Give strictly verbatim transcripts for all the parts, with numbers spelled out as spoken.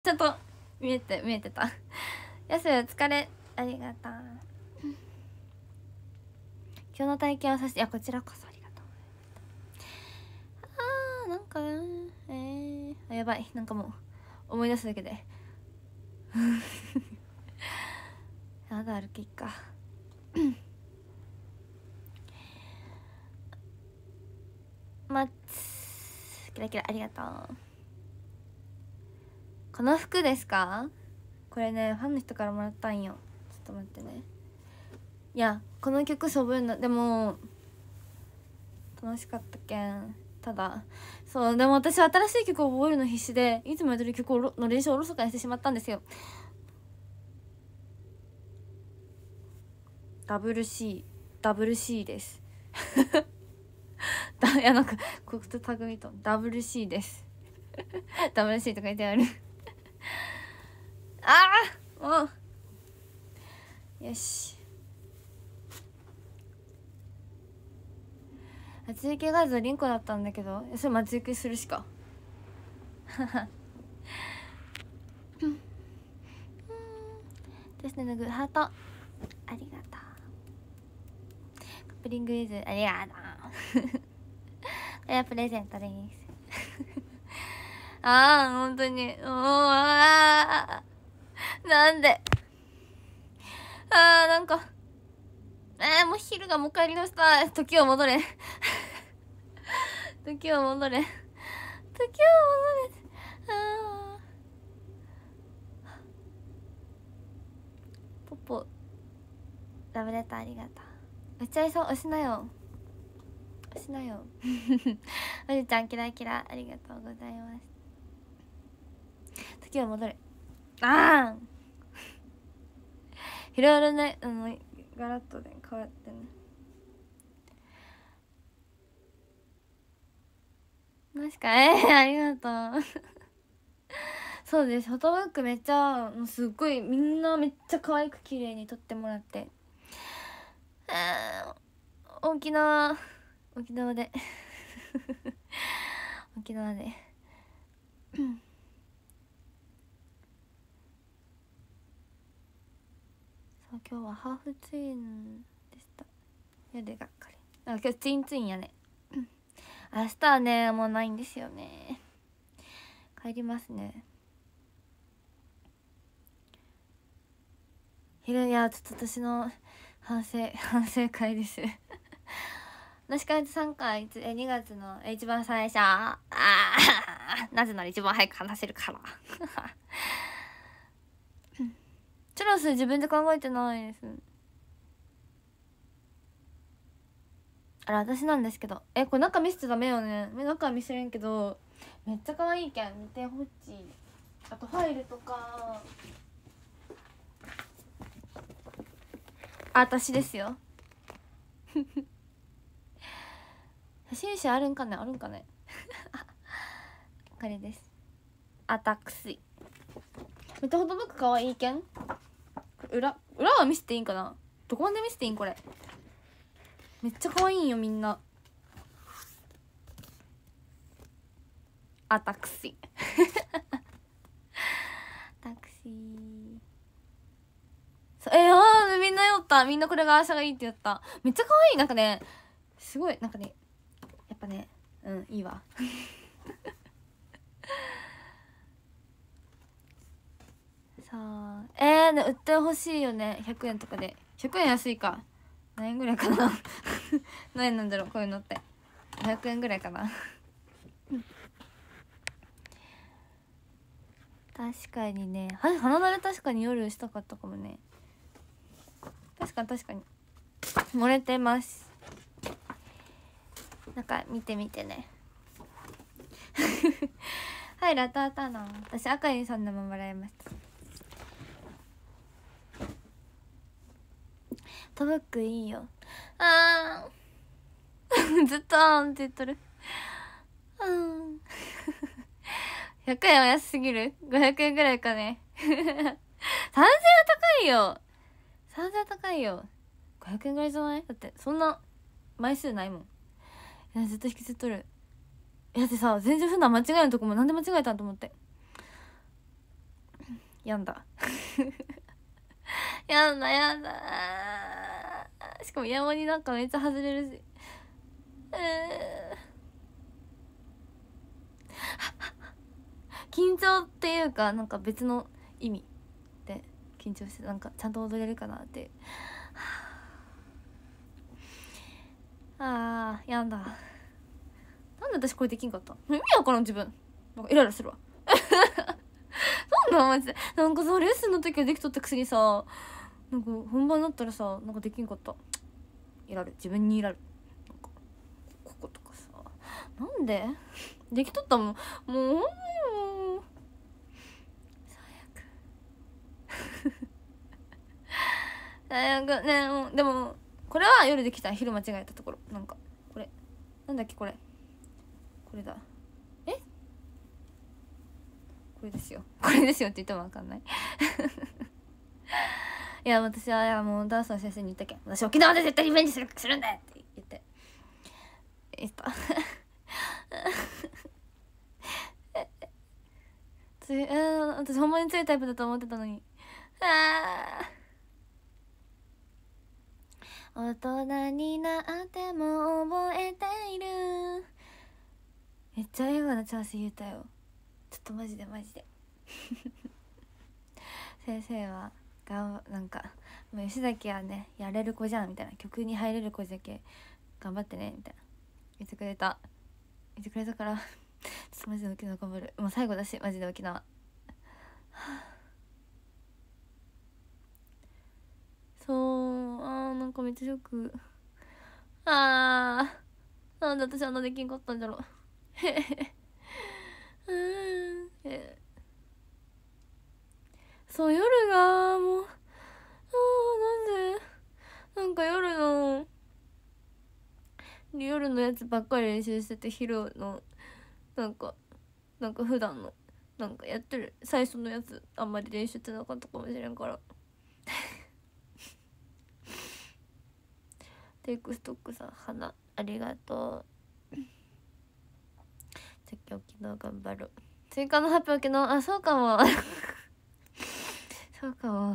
ちゃんと見えて見えてた。やすお疲れ、ありがとう。今日の体験をさせて、いやこちらこそありがとう。あーなんかえー、あやばい、なんかもう思い出すだけでやだ、歩きっかまつキラキラありがとう。この服ですか？これねファンの人からもらったんよ。ちょっと待ってね。いやこの曲そぶんのでも楽しかったけん。ただそうでも私は新しい曲を覚えるの必死でいつもやってる曲の練習をおろそかにしてしまったんですよ。ダブル C ダブル C ですだいやなんかこことタグミとダブル C ですダブル C とか言ってあるああもうよし。待ち受け画像リンコだったんだけど、それ待ち受けするしかですね。のグハートありがとう。カップリングイズありがとうこれはプレゼントですああ本当におあなんであーなんかえー、もう昼がもう帰りました。時を戻れ時を戻れ時を戻れあーポポラブレターありがとう。打ち合いそう押しなよ押しなよおじちゃんキラキラありがとうございます。時を戻れああいろいろねあのガラッとね変わってね。確かえー、ありがとうそうです。フォトブックめっちゃもうすっごいみんなめっちゃ可愛く綺麗に撮ってもらってえー、沖縄沖縄で沖縄でそう今日はハーフツインでした。やでがっかり。なんか今日ツインツインやね明日はねもうないんですよね。帰りますね。昼いやちょっと私の反省反省会です確かにさんかいえにがつの一番最初あーなぜなら一番早く話せるからチュロス自分で考えてないです。あら私なんですけどえこれ中見せちゃダメよね。中は見せれんけどめっちゃ可愛いけん見てほしい。あとファイルとかあ私ですよ写真集あるんかねあるんかねこれです。あたくすいめっちゃフォトブック可愛いけん。裏裏は見せていいんかな。どこまで見せていいんこれ。めっちゃ可愛いんよみんな。あたくしタクシーそうえー、あーみんな酔った。みんなこれが朝がいいって言った。めっちゃ可愛い。なんかねすごいなんかねやっぱねうんいいわさあえー、ね売ってほしいよね。ひゃくえんとかで。ひゃくえん安いか。何円ぐらいかな何円なんだろうこういうのって。ひゃくえんぐらいかな確かにねは鼻だれ確かに夜したかったかもね。確かに確かに漏れてます。なんか見てみてねはいラターターナ私赤にさんでももらいました。トブックいいよ。あーずっとあーんって言っとるうんひゃくえんは安すぎる。ごひゃくえんぐらいかねさんぜんえんは高いよ。さんぜんえんは高いよ。ごひゃくえんぐらいじゃない。だってそんな枚数ないもん。いやずっと引きずっとる。いやだってさ全然普段間違えるとこもなんで間違えたんと思ってやんだやんだやんだ。しかも山になんかめっちゃ外れるし、えー、緊張っていうかなんか別の意味で緊張して、なんかちゃんと踊れるかなって。あーやんだ。なんで私これできんかったの？意味わからん自分。なんかイライラするわなんだマジで。なんかさレッスンの時はできとったくせにさ、なんか本番だったらさなんかできんかった。イラる、自分にイラる。なんかこことかさ、なんでできとったもん。もうもう最悪最悪ね。もうでもこれは夜できた。昼間違えたところ。なんかこれなんだっけ、これこれだ。えこれですよ、これですよって言っても分かんないいや私は、いやもうダンスの先生に言ったけん、私沖縄で絶対リベンジするするんだって言って言ったつい、えー、私ほんまに強いタイプだと思ってたのに。あ大人になっても覚えている。めっちゃ英語の調子言うたよ。ちょっとマジでマジで先生はがんなんかもう吉崎はねやれる子じゃんみたいな、曲に入れる子だけ頑張ってねみたいな言ってくれた言ってくれたからちょっとマジで沖縄頑張る。もう最後だしマジで沖縄、はあ、そうあーなんかめっちゃショック。あーなんで私あんなできんかったんだろうへへへうんえそう夜がもうあーなんでなんか夜の夜のやつばっかり練習してて、昼のなんかなんか普段のなんかやってる最初のやつあんまり練習してなかったかもしれんからテイクストックさん花ありがとうさっき沖縄頑張る。追加の発表沖縄、あそうかもそうかもは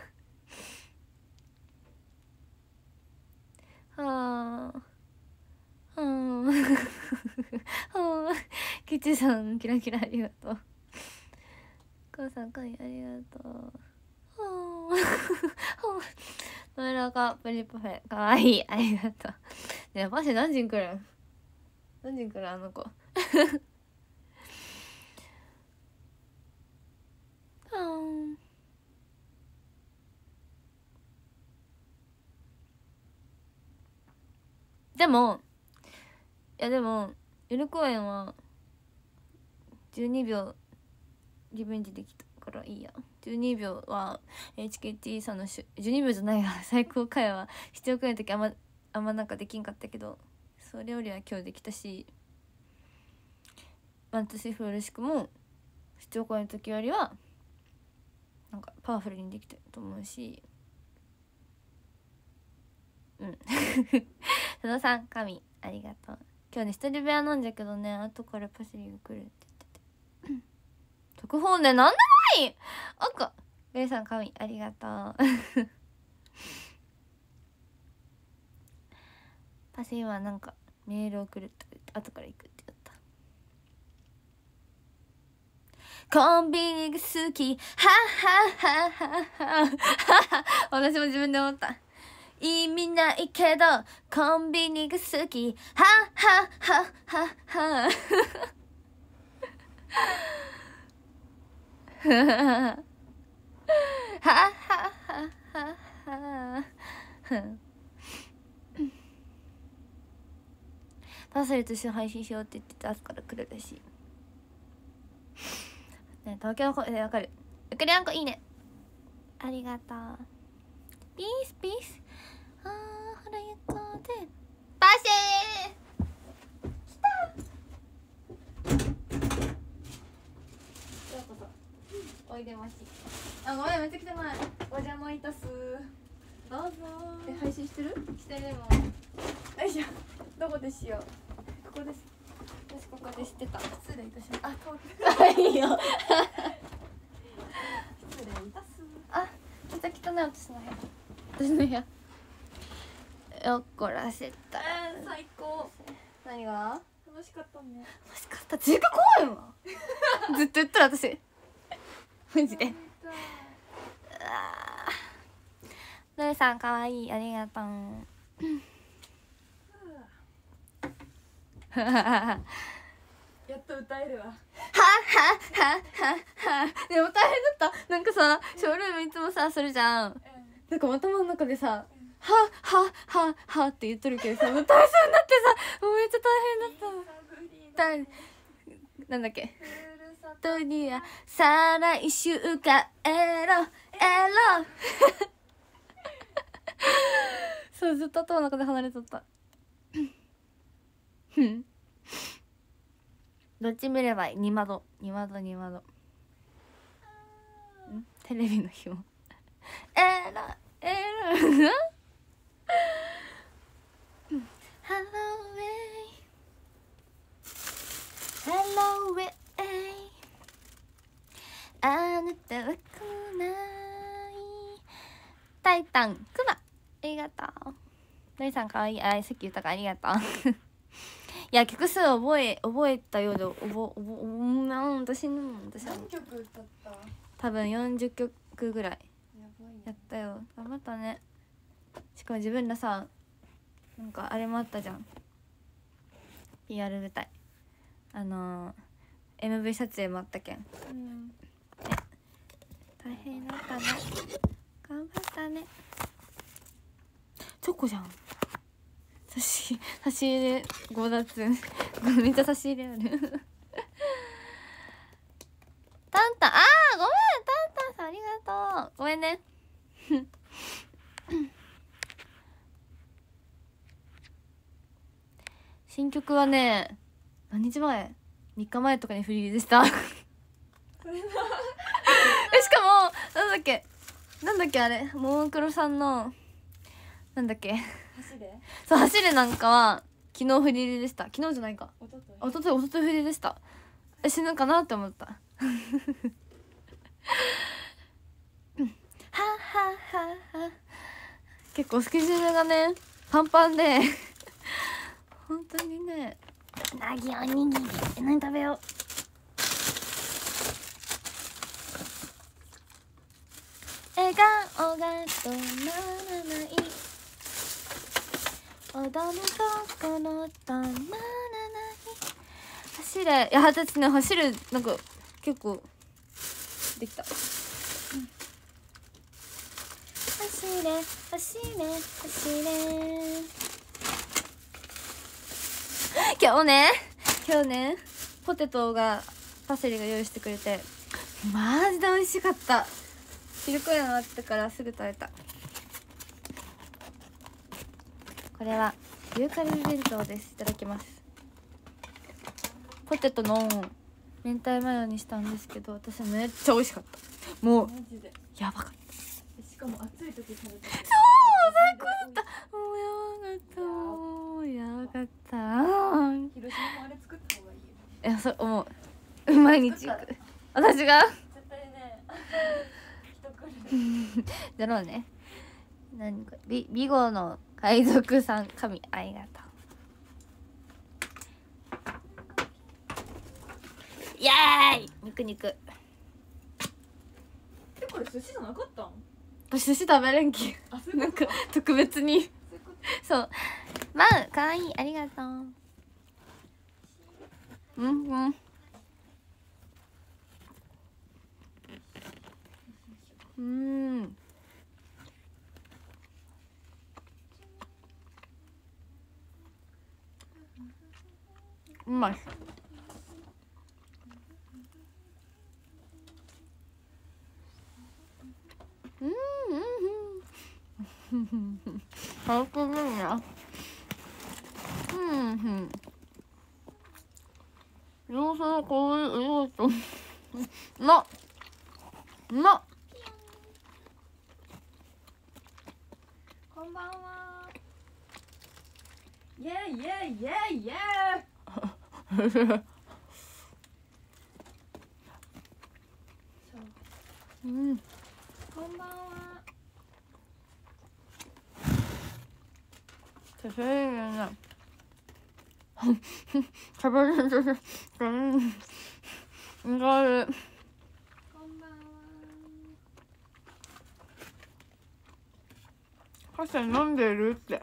あうんはあキチさんキラキラありがとう。母さんかいありがとう。はあ滑らかプリパフェかわいいありがとう。ねえマジ何時に来る何時に来るあの子うんでもいやでも夜公演はじゅうにびょうリベンジできたからいいや。じゅうにびょうは エイチケーティー さんのしゅじゅうにびょうじゃないや最高回は出張公演の時あんまあんまなんかできんかったけど、それよりは今日できたし、ワンツースリーフロールシクも出張公演の時よりはなんかパワフルにできてると思うし、うん佐野さん神ありがとう。今日ね一人部屋なんだけどね、後からパセリが来るって言ってて特報ねなんでもない赤ベイさん神ありがとうパセリはなんかメール送るって言って後から行くって言った。コンビニが好きははははは私も自分で思った。意味ないけどコンビニが好きははははははははははパセリと一緒に配信しようって言ってて朝から来るらしいね。東京の子でわかる。うくりあんこいいねありがとう。ピースピースあーほらゆっこでパセー来たようこそおいでまし。あごめんめっちゃ汚いお邪魔いたすどうぞ。え配信してるしてるもん。よいしょどこでしよう。ここです。私ここでしてた。失礼いたします。あ通っていいよ失礼ね私の部屋。私の部屋怒らせた。 えー、最高。 何が楽しかったね。 楽しかった。中華怖いわずっと言ったら私マジで。のりさんかわいい、ありがとうやっと歌えるわ。 ははははは。でも大変だった。なんかさショールームいつもさするじゃん。なんか頭の中でさははははって言っとるけどさ、もう大変になってさ、もうめっちゃ大変だった。なんだっけ。とには再来週かエロエロそうずっと頭の中で離れとったどっち見ればいい？二窓二窓二窓。んテレビの紐エロエロハローウェイハローウェイあなたは来ないタイタンクマありがとう。のりさんかわいい。あ、さっき言ったからありがとういや曲数覚え覚えたようで覚覚覚なん私の私は何曲歌った？ 多分よんじゅっきょくぐらいやばいね。 やったよ。頑張ったね。しかも自分らさなんかあれもあったじゃん ピーアール 舞台あのー、エムブイ 撮影もあったけん、 うん、 大変だったね。頑張ったね。チョコじゃん。差し差し入れ強奪めっちゃ差し入れあるタンタン、あーごめんタンタンさんありがとう。ごめんね新曲はね何日前みっかまえとかにフリーでしたえしかもなんだっけなんだっけあれももクロさんのなんだっけ走れそう走れなんかは昨日フリーでした。昨日じゃないかおとといおとといおとといフリーでした。え死ぬかなって思ったはははは結構スケジュールがねパンパンで本当にね。なぎおにぎり何食べよう。笑顔が止まらない踊る心止まらない走れ。いや私ね走るなんか結構できた、うん、走れ走れ走れ今日ね今日ねポテトがパセリが用意してくれてマジで美味しかった。昼公演終わってからすぐ食べた。これはユーカリ弁当です。いただきます。ポテトの明太マヨにしたんですけど私めっちゃ美味しかった。もうマジでやばかった。 しかも暑い時食べた。そう最高だった。もうやばかった。もうやばかった。 広島もあれ作った方がいいよ。 いやそう思う。毎日行く。私が絶対ね人来るだろうね。何これビビゴの海賊さん神ありがとう。イエーイ肉肉。 えこれ寿司じゃなかったん？ 私寿司食べれんきあそういうなんかこと特別にそういうことそうまあかわいいありがとう。うんうんうんうまい。うんうんうん最高だな。うんうん要素のこういう要素うまっうまっ。 こんばんは。イエイイエイイエイイエイ。 うんこんばんは。 それいいな食べれるうん意外こんばんは。 カセ飲んでるって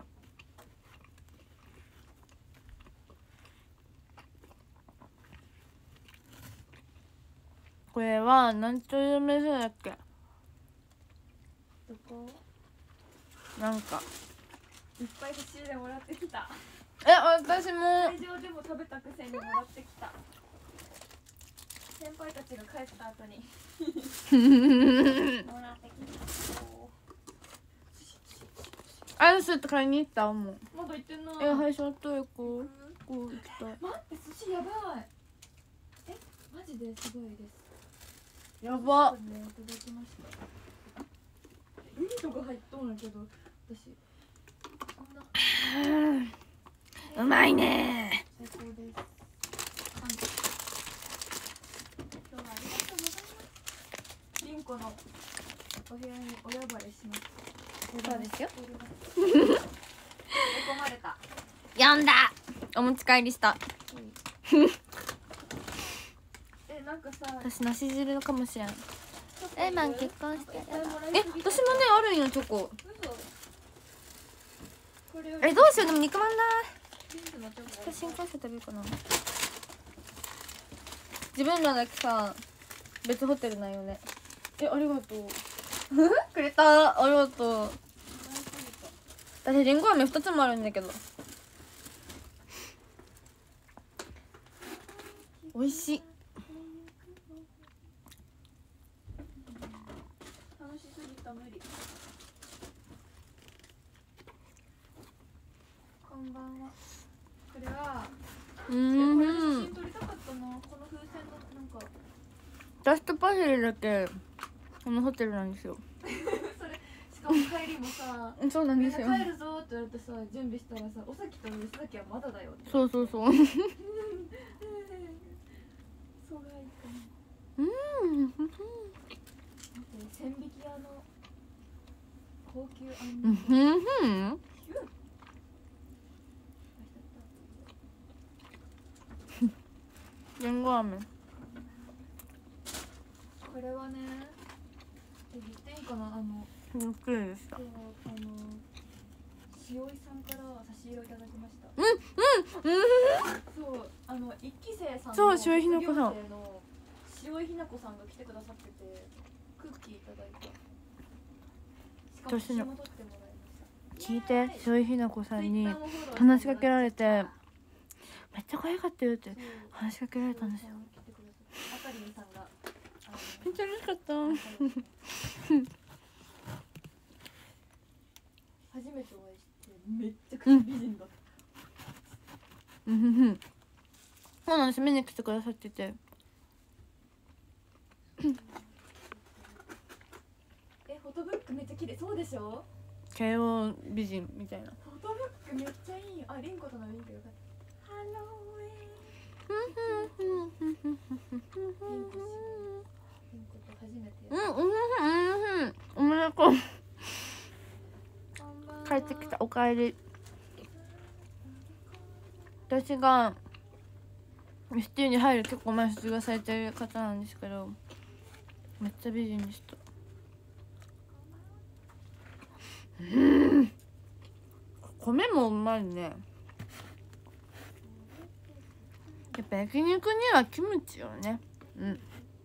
これはなんという店だっけどこ？ なんかいっぱい差し入れもらってきた。 え私も会場でも食べたくせにもらってきた。先輩たちが帰った後にもらってきた。 アイスって買いに行ったもんまだ行ってない。 え配信と行こうこう行きたい待って寿司やばい。えマジですごいです。 やばねいただきました。ウニとか入っとんやけど私こんなうまいね最高です。感謝。今日はありがとうございます。リンコのお部屋にお呼ばれします。 そうですよ追い込まれた。 読んだお持ち帰りしたえなんかさ私梨汁のかもしれんチョコえマン結婚していっぱいもらいえすぎ私もねあるんよチョコ嘘これをえどうしようでも肉まんないリンクのチョコ私新幹線食べるかな自分らだけさ別ホテルなんよねえありがとうくれたありがとう私りんご飴ふたつもあるんだけど美味しい楽しすぎた無理。こんばんは。これはうえこれで写ん真撮りたかったな。この風船のなんか私とパセリだけこのホテルなんですよそれしかも帰りもさそうなんみんなですよ帰るぞって言われてさ準備したらさおさきと吉崎はまだだよってそうそうそうそうがいいかな。 うん待って千匹屋の高級あんうんみうんりんご飴これはねえ言っていいかなあのびっくりでした今日あのしおいさんから差し入れをいただきました。 うんうんそうあの一期生さんのそうしおいひなこさん卒業生のしおいひなこさんが来てくださっててクッキーいただいた。しかも写真も撮ってもらいました。 聞いてしおいひなこさんに Twitter もフォローして話しかけられてもめっちゃ可愛かったよってらって話しかけられたんですよ来てくださってあかりんさんがあのめっちゃ嬉しかった初めてお会いしてめっちゃくちゃ美人だった。 うんうんそうなんです見に来てくださっててえフォトブックめっちゃ綺麗そうでしょ。 慶応美人みたいなフォトブックめっちゃいいよ。あリンコとのリンクよかった。ハローウェイリンコと初めてやる。 うんうんうんうんおめでとうこんばんは。 帰ってきたおかえり私がエスティーに入る結構前卒業されてる方なんですけどめっちゃ美人でしたうん米もうまいねやっぱ焼肉にはキムチよねうん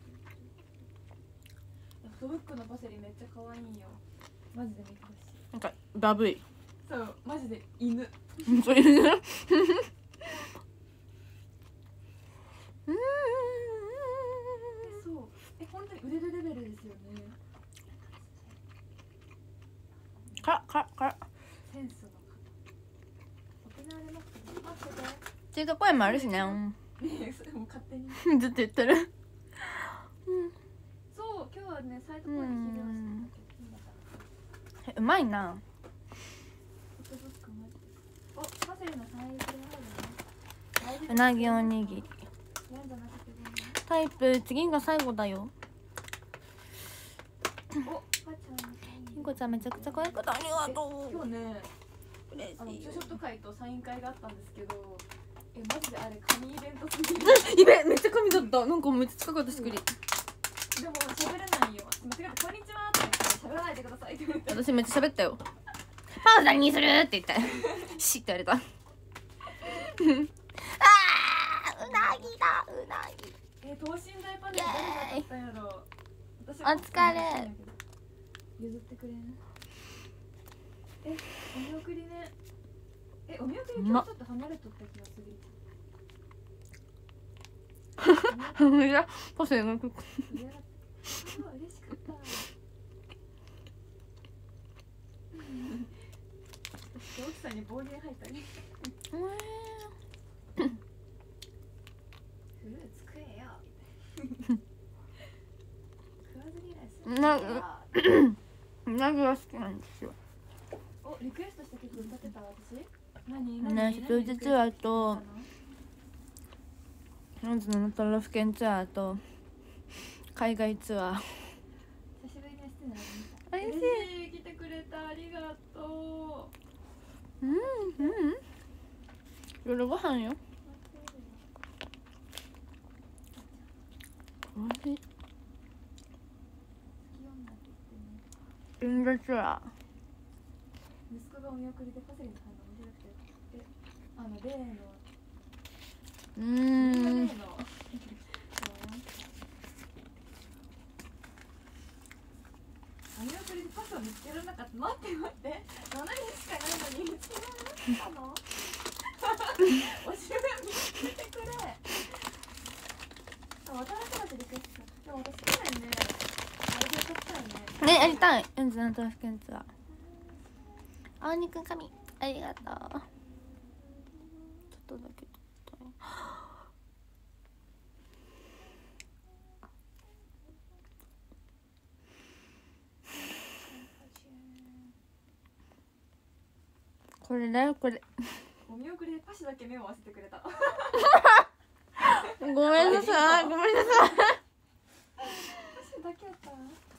フォトブックのパセリめっちゃ可愛いよ。マジで見てほしい。 なんかバブいそうマジで犬。 これねうんそうえ本当に売れるレベルですよね。 かかかセンスの方。沖縄で待ってる。待ってて。 っていうか声もあるしねうんねえそれも勝手に。 ずっと言ってるそう今日はねサイトコーデ聞いてました。 えうまいなフォトブックマジで。おパセリのサイズがあるね。 うなぎおにぎりやんじゃなくてごめん。 タイプ次が最後だよお、ばあちゃん。 ひんこちゃんめちゃくちゃ可愛かったありがとう今日ね、 嬉しいよ。 あのツーショット会とサイン会があったんですけど、えマジであれ神イベントすぎる。 イベめっちゃ神だった。なんかめっちゃ近かったしくり。 でも喋れないよ。間違えてこんにちはって言って喋らないでくださいって言われて。 私めっちゃ喋ったよ。パウダーにするって言った。シッって言われた。あー、うなぎだ、うなぎ。 え等身大パネル誰が買ったんやろ。私お疲れ。 譲ってくれん。えお見送りね。えお見送り今日ちょっと離れとった気がする。 めちゃパセがく。 あ嬉しかった。奥さんに暴言吐いたり。フルーツ食えよ。食わず嫌いするなよ。 うなぎが好きなんですよ。 おリクエストした曲歌ってた私。何ね何人質はとまずの都道府県ツアーと海外ツアー。 久しぶりにしてない。 おいしい。 嬉しい来てくれたありがとう。 うんうん。夜ご飯よ。おいしい。インドツア息子がお見送りでパセリの反応面白くて、えあの例のー。うーん。 例のお見送りでパスを見つけられなかった。待って待ってななにんしかいないのに見つけられなかったの。おしめ見つけてくれ。あ渡辺からリクエスト。でも私去年ねあれで歌ったよね。 ね、やりたい。よんじゅうなな都道府県ツアー。あ、肉神ありがとう。ちょっとだけ撮ったよ。これだよこれ。 お見送りでパシだけ目を合わせてくれた。 ごめんなさいごめんなさい。 パシだけやった。いや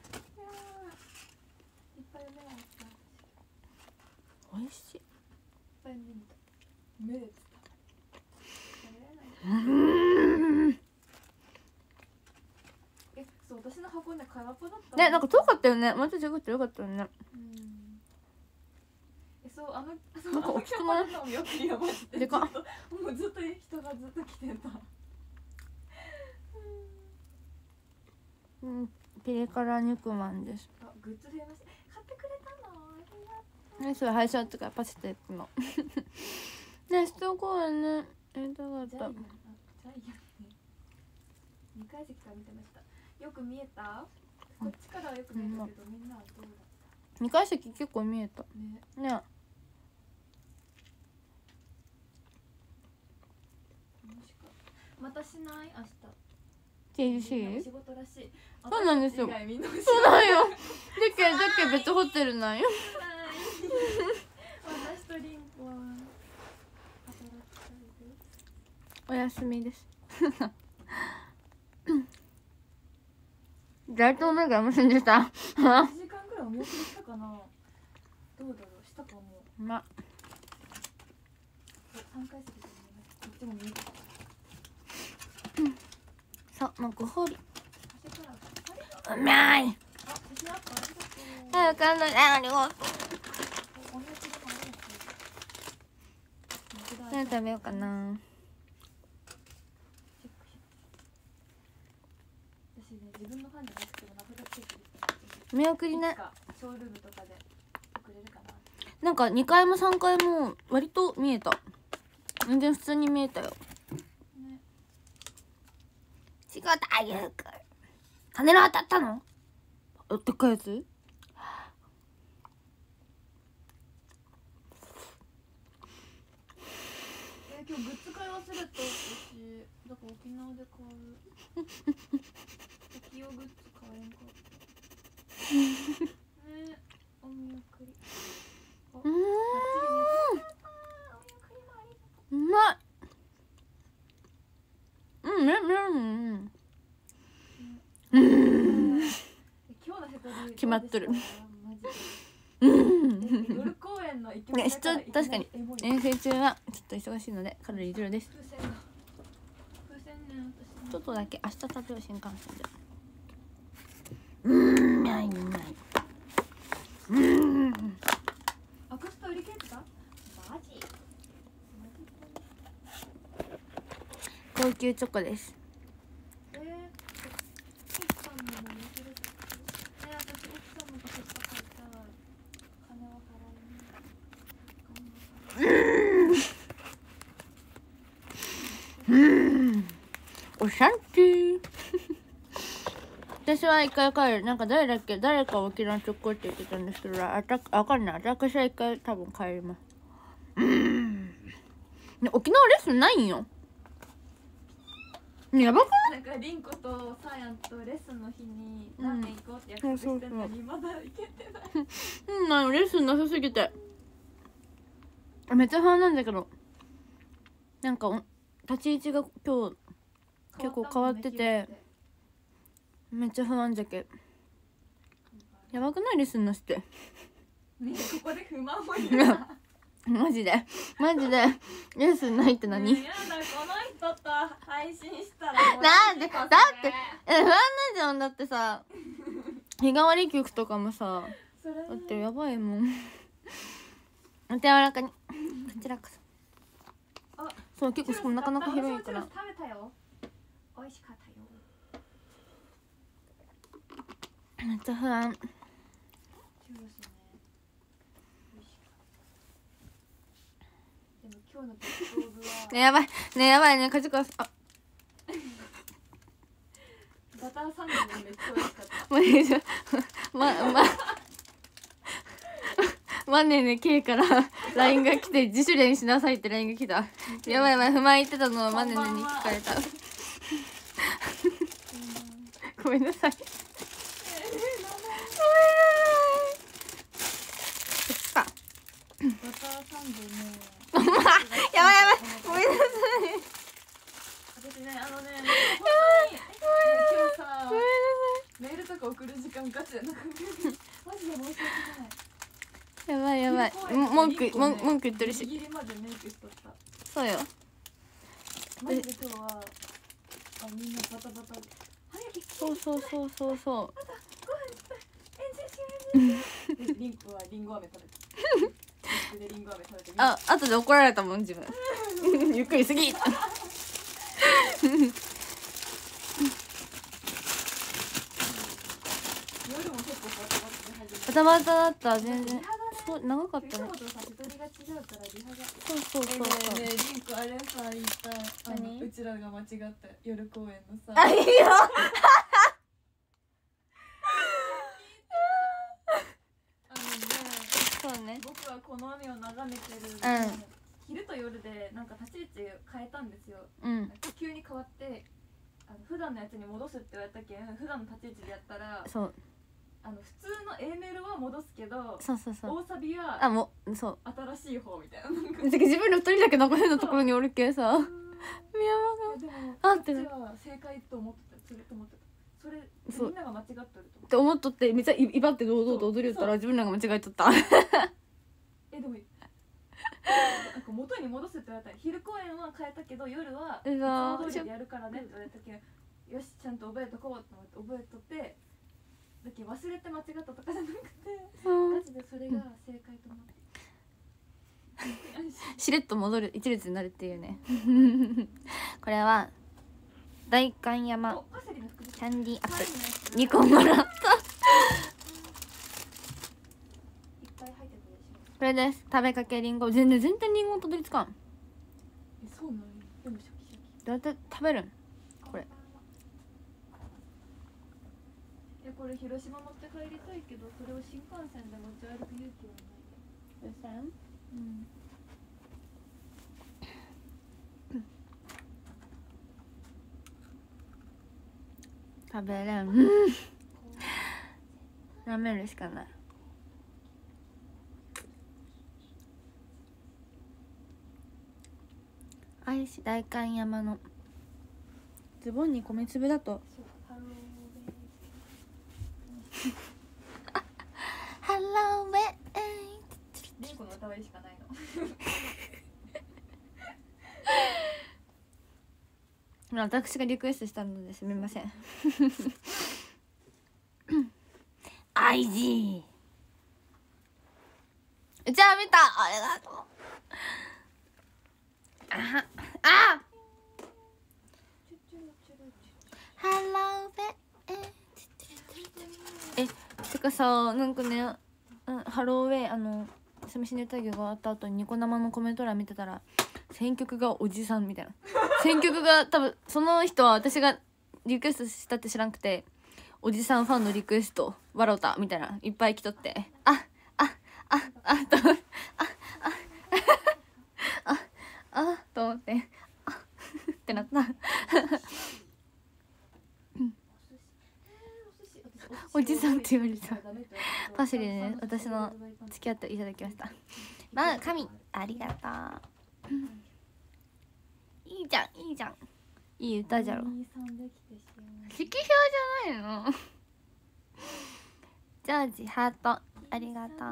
いっぱい目を合わせた。 おいしい。 いっぱい目見た。目でつった。 うーん。 え、そう私の箱ね空っぽだったの。 ね、なんか遠かったよね。また違くてよかったよね。 うんえ、そうあのそうなんか大きくない？ あのお見送りがマジででかっ。 ずっともうずっと人がずっと来てた。 うん、ピリ辛肉まんです。 あ、グッズ増えました。買ってくれたの？ありがとう。 ね、それ配信とかパセていくの。ね、すごいね。え、だかった。 ジャイアン、あ、ジャイアンね。二階席から見てました。よく見えた？こっちからはよく見えたけど、みんなはどうだっ二階席結構見えた。 た？ね。 ね。 楽しかった。またしない？明日。 ティーシみんなおー？ 仕事らしい。 そうなんですよ。 私たち以外みんなお仕事そうなんよ。だけだけ別ホテルなんよ。 私とリンコは働きたいです。 お休みです。誰ともなんかいませんでした。 いちじかんぐらいお見送りしたかな。どうだろう、したかも。 ま。 さんかい席で見えます。こっちも見えた。 そう、もうご褒美。 端からありがとう。 うまい。 あ、私やっぱありがとう。 あ、わかんない。あ、ありがとう。 お見送りもありがとう。 何食べようかな。 チェックし私ね、自分のファンじゃなくても名札ついてる人見送りね。 いつかショールームとかでくれるかな。 なんかにかいもさんかいも割と見えた。全然普通に見えたよ。 ね。 仕事あげるから。種の当たったの？あ、でっかいやつ？ えー、今日グッズ買い忘れた私。だから沖縄で買う。沖用グッズ買えんかった。ね、お見送り。 うーん。うまい。うん、うん、うん。うん。 今日のヘトリ決まっとる。 マジで夜公園の一曲ね、ちょ確かに遠征中はちょっと忙しいのでカロリーゼロです。 風船が風船ね、私ちょっとだけ明日食べよう、新幹線で。うーん、ないない。うーん。 アクスタ売り切れてた？マジ？ 高級チョコです。 えー、奥さんのも売り切れてた。えー、私奥さんのがせっかく買いたい。金を払いに。 うーん。おシャンティー。私は一回帰る。なんか誰だっけ、誰か沖縄直行って言ってたんですけど、あたわかんない。私は一回多分帰ります。うーん。ね、沖縄レッスンないんよ。ね、やばくない？ なんかリンコとサーヤンとレッスンの日にラーメン行こうって約束してんのにまだ行けてない。 うん、なのレッスンなさすぎて。めっちゃ不安なんだけど。なんか立ち位置が今日結構変わってて、めっちゃ不安じゃけ。やばくないレッスンなしって。 ね、ここで不満を言うな。 マジでマジでレッスンないって何？ ね、やだ、この人と配信したらもうなんでだってえ不安なんじゃん。だってさ日替わり曲とかもさ、 それね、 だってやばいもん。お手柔らかにこちらこそ。 あ、 そう結構しかもなかなか広いから。 食べたよ。美味しかったよ。 めっちゃ不安。 チュロスね、美味しかった。でも今日のベストオブはねやばいねやばいねカジコ、あバターサンドもめっちゃ美味しかった。 もういいじゃん。ままマネね K から ライン が来て自主練しなさいって ライン が来た。やばいやばい、不満言ってたのはマネねに聞かれた。ごめんなさい。そっちか。 バターサンドね。 やばいやばい、ごめんなさい。 私ね、あのね、 やばい今日さ、 ごめんなメールとか送る時間ガチでなくて、マジで申し訳ない。 やばいやばい、文句文文句言ってるし。 ギリギリまでメイクしとった。 そうよ。 マジで今日はあみんなバタバタで。 そうそうそうそうそう。 リンクはリンゴ飴食べて。でリンゴ飴食べて。 あ、後で怒られたもん自分。ゆっくりすぎ。 夜も結構バタバタで始めバタバタだった全然。そう長かったね。そうそうそうそう。 ねえねえリンクあれさ言ったあの何？ うちらが間違った夜公演のさ。 あいいよ。 あのね、 そうね。 僕はこの海を眺めてる。 うん。 昼と夜でなんか立ち位置変えたんですよ。 うん。 急に変わってあの普段のやつに戻すって言われたけん普段の立ち位置でやったら。 そう。 あの普通の A メロは戻すけど、 そうそうそう。 大サビはあもうそう。 新しい方みたいな。 自分ら二人だけ残りのところにおるけさ。宮でもあってこっちは正解と思ってた。それと思ってた。それみんなが間違ってると思ってって思っとってめっちゃいばって堂々と踊りよったら自分らが間違えとった。 えでもなんか元に戻すって言われたら昼公演は変えたけど夜はいつも通りでやるからねって言われたけど、よしちゃんと覚えとこうと思って覚えとってだけど忘れて間違ったとかじゃなくてガチでそれが正解と思ってしれっと戻る一列になるっていうね。これは代官山キャンディーアップルにこもらった。これです。食べかけりんご。全然全然りんごたどり着かん。 えそうなの？でもシャキシャキ。 どうやって食べるんこれ。 えこれ広島持って帰りたいけどそれを新幹線で持ち歩く勇気はない。 どうしたん？ うん。 食べれん。舐めるしかない。愛知代官山のズボンに米粒だとハローウェ私がリクエストしたのですみません。アイジーじゃあ見た、ありがとう。ああハローベえてかさ、なんかね、うん、ハローウェイあの寂しい熱帯魚が終わった後にニコ生のコメント欄見てたら、選曲がおじさんみたいな選曲が多分その人は私がリクエストしたって知らんくて、おじさんファンのリクエストわろたみたいないっぱい来とって、ああああとああああと思ってあってなったおじさんって言われた。パセリでね、私の付き合っていただきました。まあ神ありがとう。いいじゃんいいじゃん、いい歌じゃろ。指揮表じゃないのジョージハートありがとう。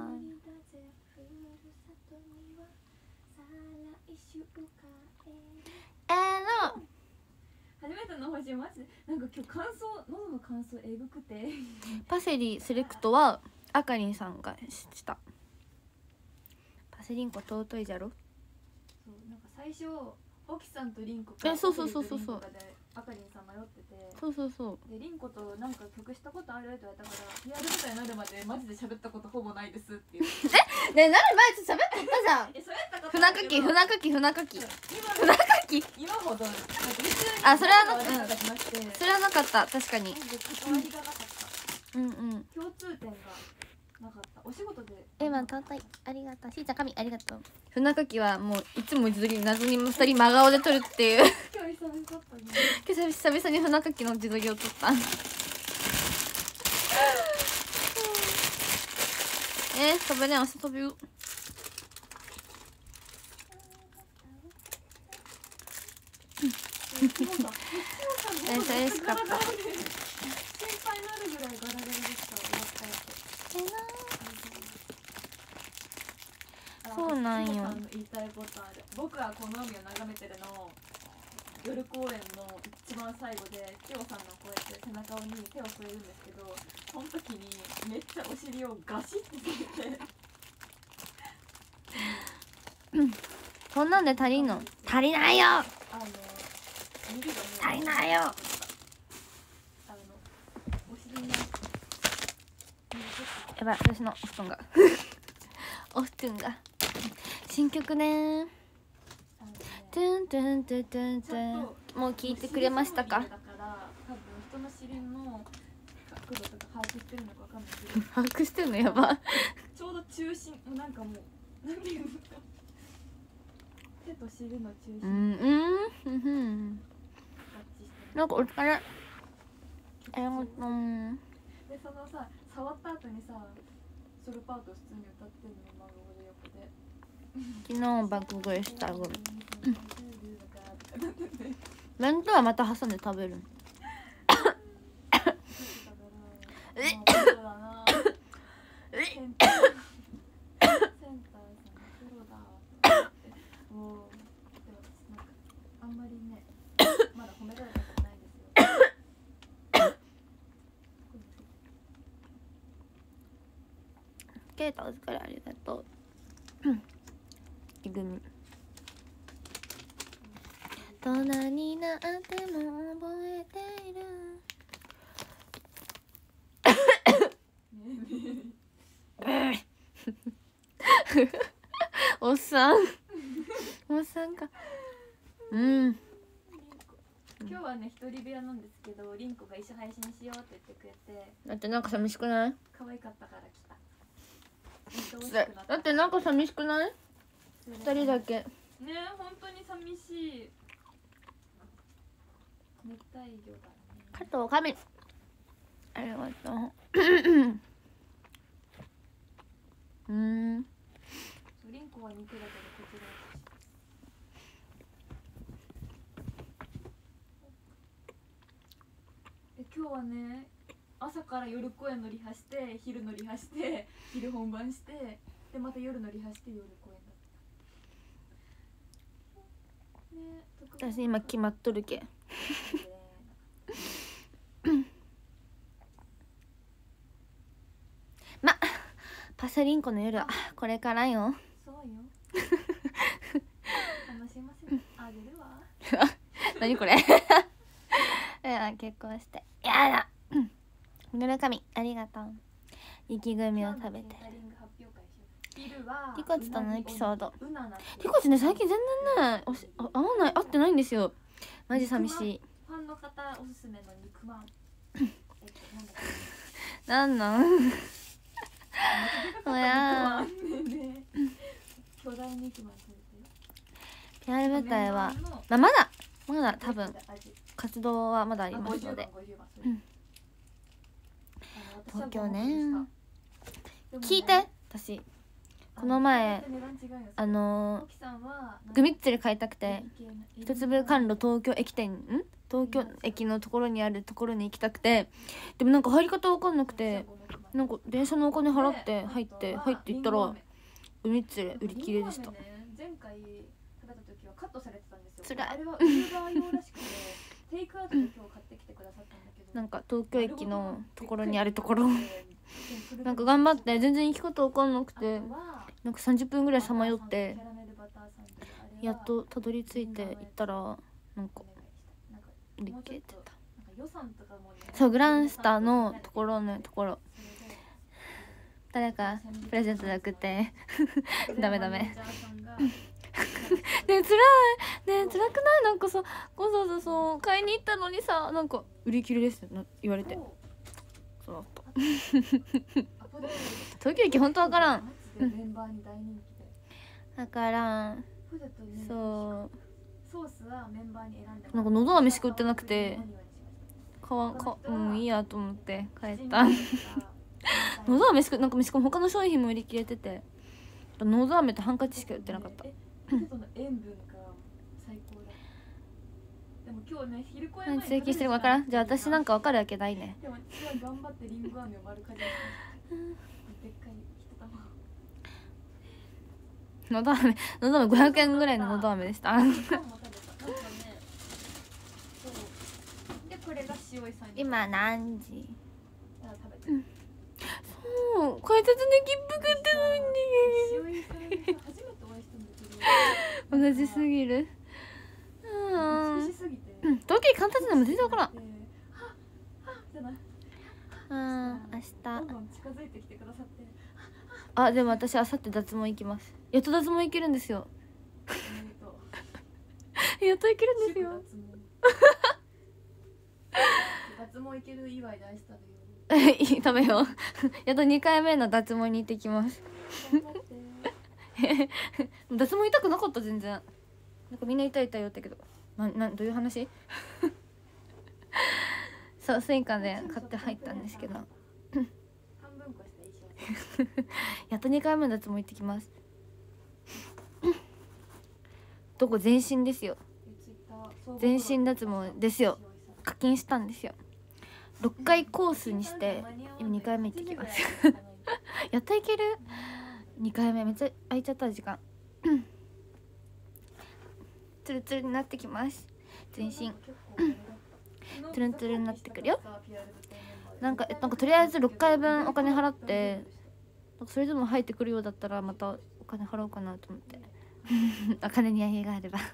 えーの初めての星マジでなんか今日感想、喉の感想えぐくてパセリセレクトはあかりんさんがした。パセリンコ尊いじゃろ。 そうなんか最初ホキさんとリンコえそうそうそうそうそうあかりんさん迷ってて、 そうそうそうでリンコとなんか曲したことあるって言われたから、リアルみたいになるまでマジで喋ったことほぼないですって言ってえねえなる前ちょっと喋って言ったじゃん。 え喋ったこと船かき船かき船かき船かき今ほどなんか普通にあそれはな仲良くなってそれはなかった、確かに。 マジで関わりがなかったうんうん。 共通点がなかった。お仕事でえまあ尊いありがとう。しーちゃん神ありがとう。船かきはもういつも自撮り謎にふたり真顔で撮るっていう今日久々だったね。 今日久々に船かきの自撮りを撮ったえー、飛べね明日飛びゅう。えー、嬉しかった。 心配になるぐらいガラガラでした終わった後。 そうなんよ。 言いたいことある。僕はこの海を眺めてるの夜公演の一番最後でキヨさんのこうやって背中に手を添えるんですけど、その時にめっちゃお尻をガシッてつけてこんなんで足りんの？足りないよ。 あの指がもう足りないよ。 あのお尻にやばい私のお布団がお布団が新曲ね。トゥントゥントゥントゥントゥン。もう聞いてくれましたか？ だから多分人の尻の角度とか把握してるのかわかんないけど把握してんのやばちょうど中心なんかもう何ていうのか手と尻の中心うんうんうんなんかお疲れありがとう。 でそのさ触った後にさソロパート普通に歌ってるの真顔で横で昨日爆食いした分弁当はまた挟んで食べるえっセンターさんプロだってもうでも私なんかあんまりねまだ褒められたことないんですよケイタお疲れありがとういぐみ大人になっても覚えているおっさんおっさんかうん今日はね一人部屋なんですけどリンコが一緒配信しようって言ってくれてだってなんか寂しくない？ 可愛かったから来ただってなんか寂しくない？二人だけねえ本当に寂しい熱帯魚だね加藤神ありがとううんリンコは肉だけどこちらで今日はね朝から夜公演のリハして昼のリハして昼本番してでまた夜のリハして夜公演だった私今決まっとるけまパサリンコの夜はこれからよ。 そうよ楽しませてあげるわ何これ結婚してやだ村上ありがとう。雪組を食べてリコチとのエピソード。リコチね最近全然ねおしあ会わない会ってないんですよ。マジ寂しい。 ファンの方おすすめの肉まんなんなんおや巨大肉まん食べて。 ピアル舞台はまあまだまだ多分活動はまだありますので、うん、東京ね聞いて。私この前あのー、グミッツェル買いたくて一粒甘露東京駅店ん東京駅のところにあるところに行きたくて、でもなんか入り方わかんなくて、なんか電車のお金払って入って入って行ったらグミッツェル売り切れでした。 前回食べた時はカットされてたんですよ。 つらい。 あれはウーバー用らしくてテイクアウトで今日買ってきてくださったんだけど、 なんか東京駅のところにあるところなんか頑張って全然行き方わかんなくて、なんかさんじゅっぷんぐらいさまよってやっとたどり着いて行ったらなんか売り切れてた。そうグランスターのところのところ誰かプレゼントで送ってダメダメねえ辛いねえ辛くない？なんかさわざわざそう買いに行ったのにさなんか売り切れですって言われてそうだった東京駅ほんとわからんだからそうなんかのど飴しか売ってなくてかわかうんいいやと思って帰ったのど飴しかなんかしかも他の商品も売り切れててのど飴とハンカチしか売ってなかった何追求してるか分からん。じゃあ私なんか分かるわけないね。のど飴のど飴ごひゃくえんぐらいののど飴でした今何時？うん、そう改札で切符買ったのに同じすぎる。うん東京簡単でも全然分からん。うん明日あでも私あさって脱毛行きます。やっと脱毛行けるんですよやっと行けるんですよ脱毛行ける祝いでアイス食べよう食べようやっとにかいめの脱毛に行ってきます脱毛痛くなかった全然。なんかみんな痛い痛いよったけどななどういう話そうスイカで買って入ったんですけどやっとにかいめの脱毛行ってきますどこ全身ですよ。全身脱毛ですよ。課金したんですよ。ろっかいコースにして今にかいめ行ってきますやったいける。にかいめめっちゃ空いちゃった時間ツルツルになってきます。全身ツルンツルになってくるよ。なんかなんかとりあえずろっかいぶんお金払ってそれでも入ってくるようだったらまたお金払おうかなと思ってお金に余裕があればさ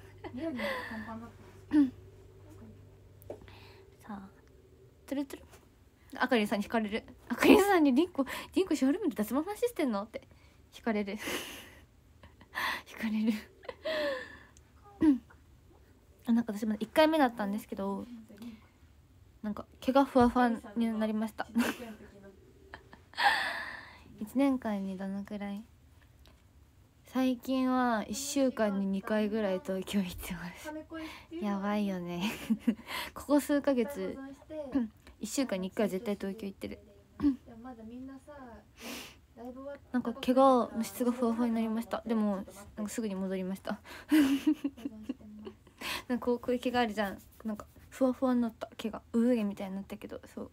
あツルツルあかりんさんに惹かれる。あかりんさんにリンコリンコショールームで脱毛話してんのって惹かれる惹かれるあなんか私もいっかいめだったんですけどなんか毛がふわふわになりましたいちねんかんにどのくらい？最近はいっしゅうかんににかいぐらい東京行ってますやばいよねここ数ヶ月いっしゅうかんにいっかい絶対東京行ってるなんか毛がの質がふわふわになりました。でもなんかすぐに戻りましたなんかこうこういう毛があるじゃん。なんかふわふわになった毛が産毛みたいになったけどそう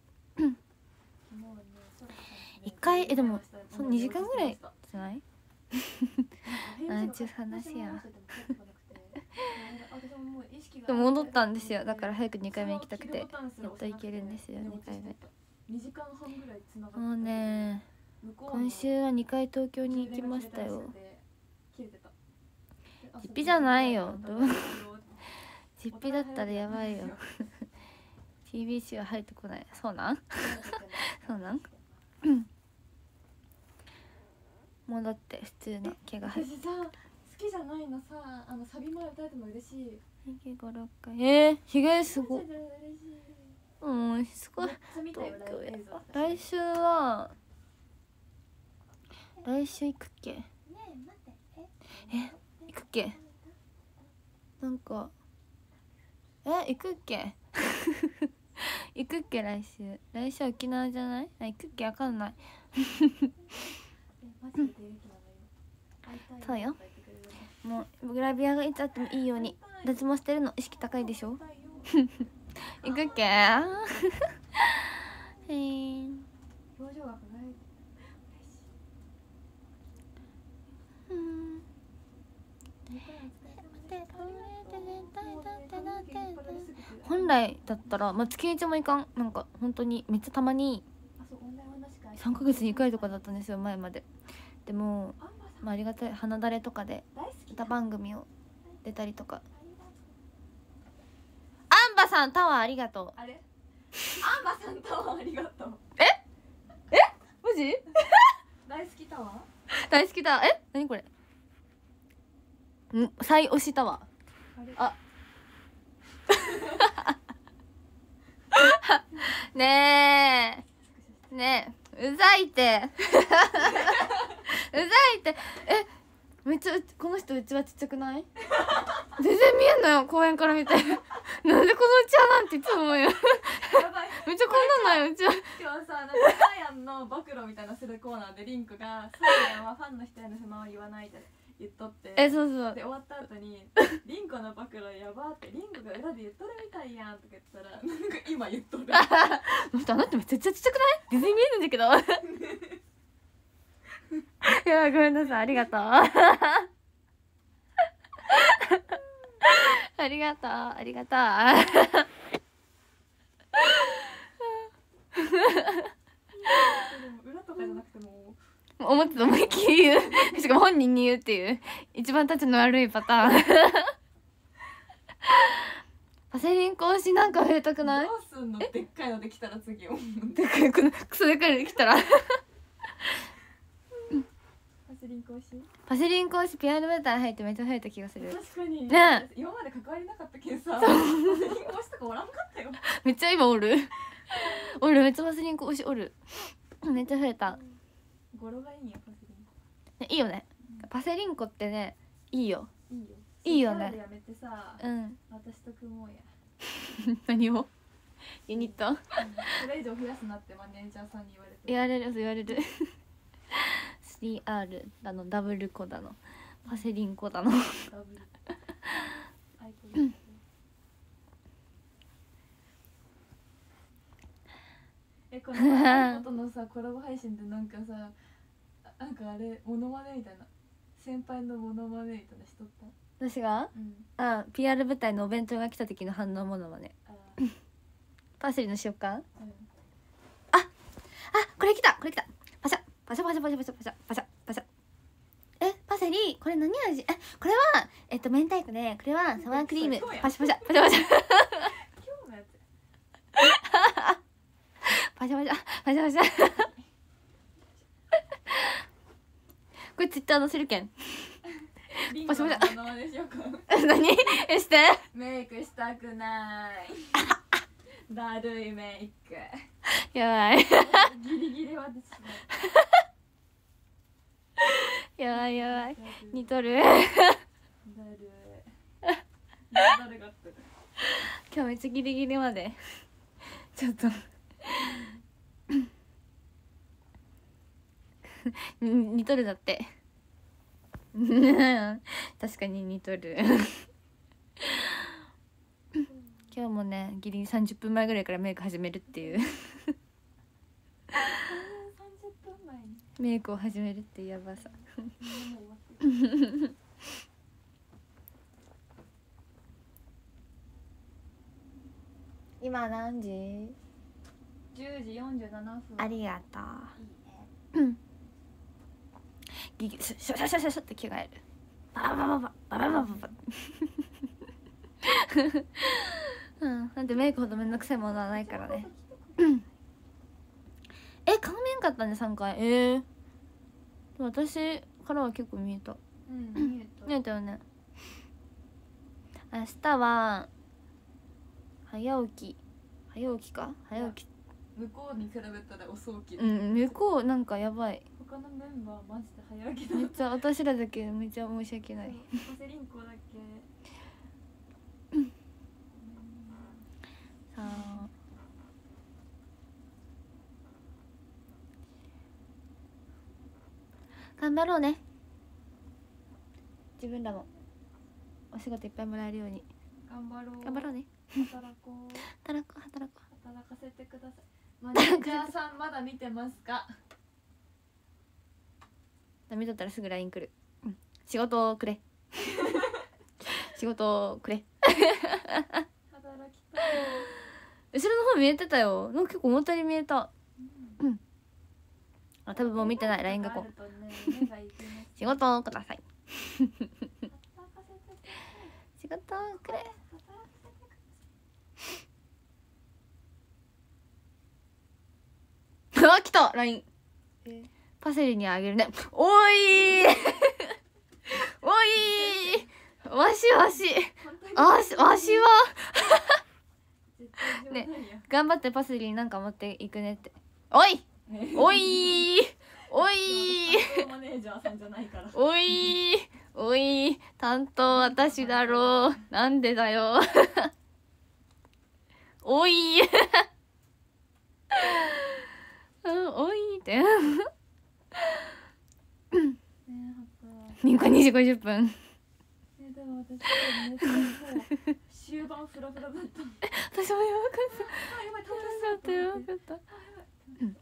いっかいえでもそのにじかんぐらいじゃないなんちゅう話や私ももう意識がでも戻ったんですよ。だから早くにかいめ行きたくてやっと行けるんですよ。にかいめにじかんはんぐらいつながって、 もうね今週はにかい東京に行きましたよ。実費じゃないよ実費だったらやばいよティービーシー は入ってこない。そうなんそうなんもうだって普通の毛が入って私さ好きじゃないのさ、あのサビ前歌えたの嬉しい。 ひげごろっかいえー、ひげすごいうんすごい東京や。来週は来週行くっけえ行くっけなんかえ行くっけ行くっけ来週来週沖縄じゃないあ行くっけわかんないそうよもうグラビアがいつあってもいいように脱毛してるの意識高いでしょ行くっけへー表情が輝いて本来だったら、まあ、月いちもいかんなんか本当にめっちゃたまにさんかげつにいっかいとかだったんですよ前まで。でも、まあ、ありがたい花だれとかで歌番組を出たりとか。アンバさんタワーありがとう。 あれアンバさんタワーありがとう。 ええマジ大好きタワー大好きタワーえ何これん最推しタワーあねえねえうざいってうざいってえめっちゃこの人うちはちっちゃくない全然見えんのよ公園から見てなんでこのうちわなんていつも思うよめっちゃこんなんなんようちは。 今日さなんかサーヤンの暴露みたいなするコーナーでリンクがサーヤンはファンの人への不満を言わないって言っとってえそうそうで終わった後にリンコの暴露やばってリンコが裏で言っとるみたいやんとか言ったらなんか今言っとる待ってあなためっちゃちっちゃくない全然見えるんだけどいやごめんなさいありがとうありがとうありがとう裏とかじゃなくても思ってた思いっきり言うしかも本人に言うっていう一番たちの悪いパターンパセリンコ推しなんか増えたくない？ どうすんのでっかいのできたら次をでっかいこのクソでっかいのできたらパセリンコ推しパセリンコ推しピアノメーター入ってめっちゃ増えた気がする。 確かにね今まで関わりなかったけんさパセリンコ推しとかおらんかったよめっちゃ今おるおるめっちゃパセリンコ推しおるめっちゃ増えた。 語呂がいいんよパセリンコ、 ね、いいよね、うん、パセリンコってねいいよいいよいいよね。 やめてさ、 うん。 私と組もうや何をユニット、うん、これ以上増やすなってマネージャーさんに言われて言われる言われるスリーアール だのダブルコだのパセリンコだのダブルアイコンえこのアイコンとのさコラボ配信でなんかさなんかあれモノマネみたいな先輩のモノマネみたいなしとった。 私が、うん、あ ピーアール 舞台のお弁当が来た時の反応モノマネパセリのしよっか、うん、ああこれ来たこれ来たパシャパシャパシャパシャパシャパシャパシャパシャえパセリこれ何味えこれはえっと明太子でこれはサワークリームパシャパシャパシャパシャ今日のやつパシャパシャパシャパシャこれツイッター載せるけんパシャパシャ何えしてメイクしたくないだるいメイクやばいギリギリ私やばいやばい似とるだるだるがってる今日めっちゃギリギリまでちょっと似とるだって確かに似とる今日もねギリさんじゅっぷんまえぐらいからメイク始めるっていうメイクを始めるっていうやばさ今何時？ じゅうじよんじゅうななふん。 ありがとう。 いいね。 ギギシュシュシュシュシュシュって着替える。ババババババババババうん、なんでメイクほどめんどくさいものはないからね。え、顔見えんかったねさんかい。ええー、私からは結構見えた。 うん、見えた。 見えたよね。明日は早起き早起きか早起き。 向こうに比べたら遅起き。 うん、向こうなんかやばい。 他のメンバーマジで早起きだ。 めっちゃ私らだけめっちゃ申し訳ない。 パセリンコだけ。 さあ。頑張ろうね。自分らもお仕事いっぱいもらえるように頑張ろう。 頑張ろうね。 働こう。 働こう働こう。働かせてください。マネージャーさんまだ見てますか？ 見とったらすぐ ライン 来る、うん、仕事をくれ仕事をくれ働きたい。 後ろの方見えてたよ。なんか結構思ったより見えた。うん、うん、あ、多分もう見てない。 ライン がこう、ね、仕事をください仕事をくれ。あ、来た ライン。 パセリにあげるね。おいーおいー、わしわしあしわしはね、頑張ってパセリになんか持っていくねって。おいおいーおいーマネージャーさんじゃないから。 おいーおいー、担当私だろう。なんでだよおいーおいーってにじにじごじゅっぷん。 え、でも私めっちゃ終盤フラフラだった。 私もやばかった。 あ、やばい、食べやばかったやばかった。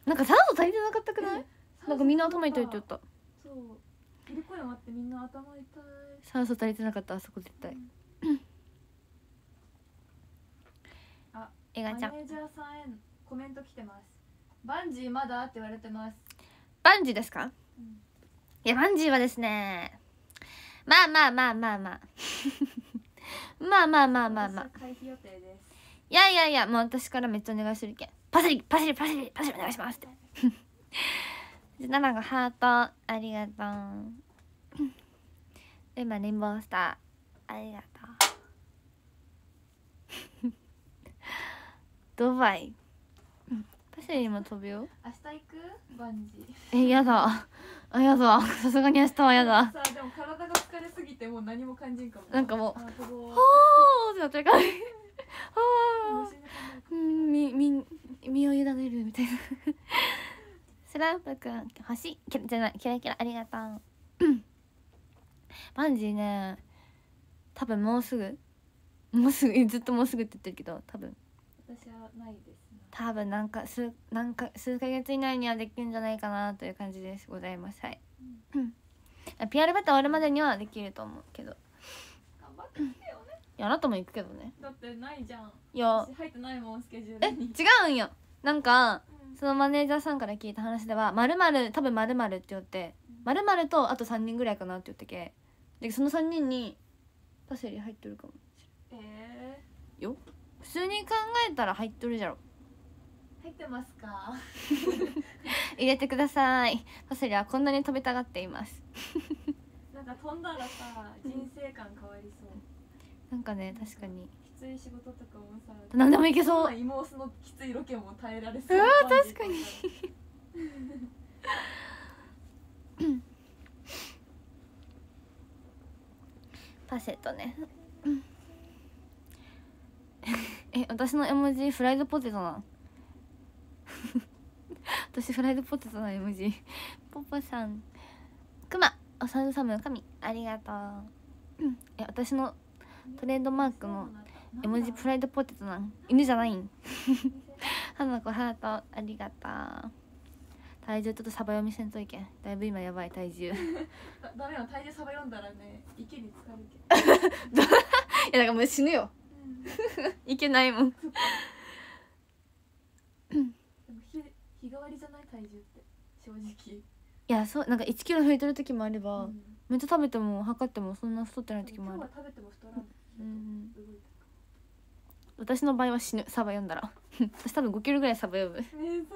なんか酸素足りてなかったくない？なんかみんな頭痛いって言った。 そう。いる声もあってみんな頭痛い。 酸素足りてなかった、あそこ絶対。 あ、 えがちゃん。 マネージャーさんへコメント来てます。バンジーまだって言われてます。 バンジーですか？うん、いやバンジーはですね、まあまあまあまあまあまあまあまあまあまあ回避予定です。 いやいやいや、もう私からめっちゃお願いするけん。パセリパセリパセリパセリお願いしますってナナがハートありがとうで、まあレインボースターありがとうドバイパセリも飛ぶよ。 明日行く？バンジー。え、やだ。あ、やだ。さすがに明日はやだ。 さあ、でも体が疲れすぎてもう何も感じんかも。 なんかもう、はーってなってるから。はー。うん、み、み、身を委ねるみたいな。スランプくん、星、キラじゃない、キラキラありがとう。バンジーね、多分もうすぐ、もうすぐ、ずっともうすぐって言ってるけど、多分。 私はないですね。 多分なんか数なんか数ヶ月以内にはできるんじゃないかなという感じですございます。はい、うん、ピーアール バター終わるまでにはできると思うけど、 頑張ってきてよね。 いや、あなたも行くけどね。 だってないじゃん。 いや入ってないもん、スケジュールに。 え、違うんよ。なんか、うん、そのマネージャーさんから聞いた話では〇〇多分〇〇って言って〇〇とあとさんにんぐらいかなって言ってけで、そのさんにんにパセリ入ってるかもしれない。えー、よ、普通に考えたら入っとるじゃろ。 入ってますか入れてください。パセリはこんなに飛びたがっていますなんか飛んだらさ、人生観変わりそうなんかね、確かにきつい仕事とかもさ、 何でもいけそう。 妹のきついロケも耐えられそう。 うわー、確かにパセとねえ、私の絵文字フライドポテトなん私フライドポテトの絵文字ポポさん、クマ、おさんさむ神ありがとうえ、私のトレードマークの絵文字フライドポテトなん、犬じゃないん花子ハートありがとう。体重ちょっとサバ読みせんといけん。だいぶ今やばい体重ダメよ、体重サバ読んだらね、池に浸かるけんいや、 だからもう死ぬよ、うん、いけないもんでも日日替わりじゃない体重って正直。 いやそうなんかいちキロ増えてる時もあれば、 うん、 めっちゃ食べても測ってもそんな太ってない時もある。 今日は食べても太らん。うん、動いた。 私の場合は死ぬ、サバ読んだら私多分ごキロぐらいサバ読む。 ねえ、最悪。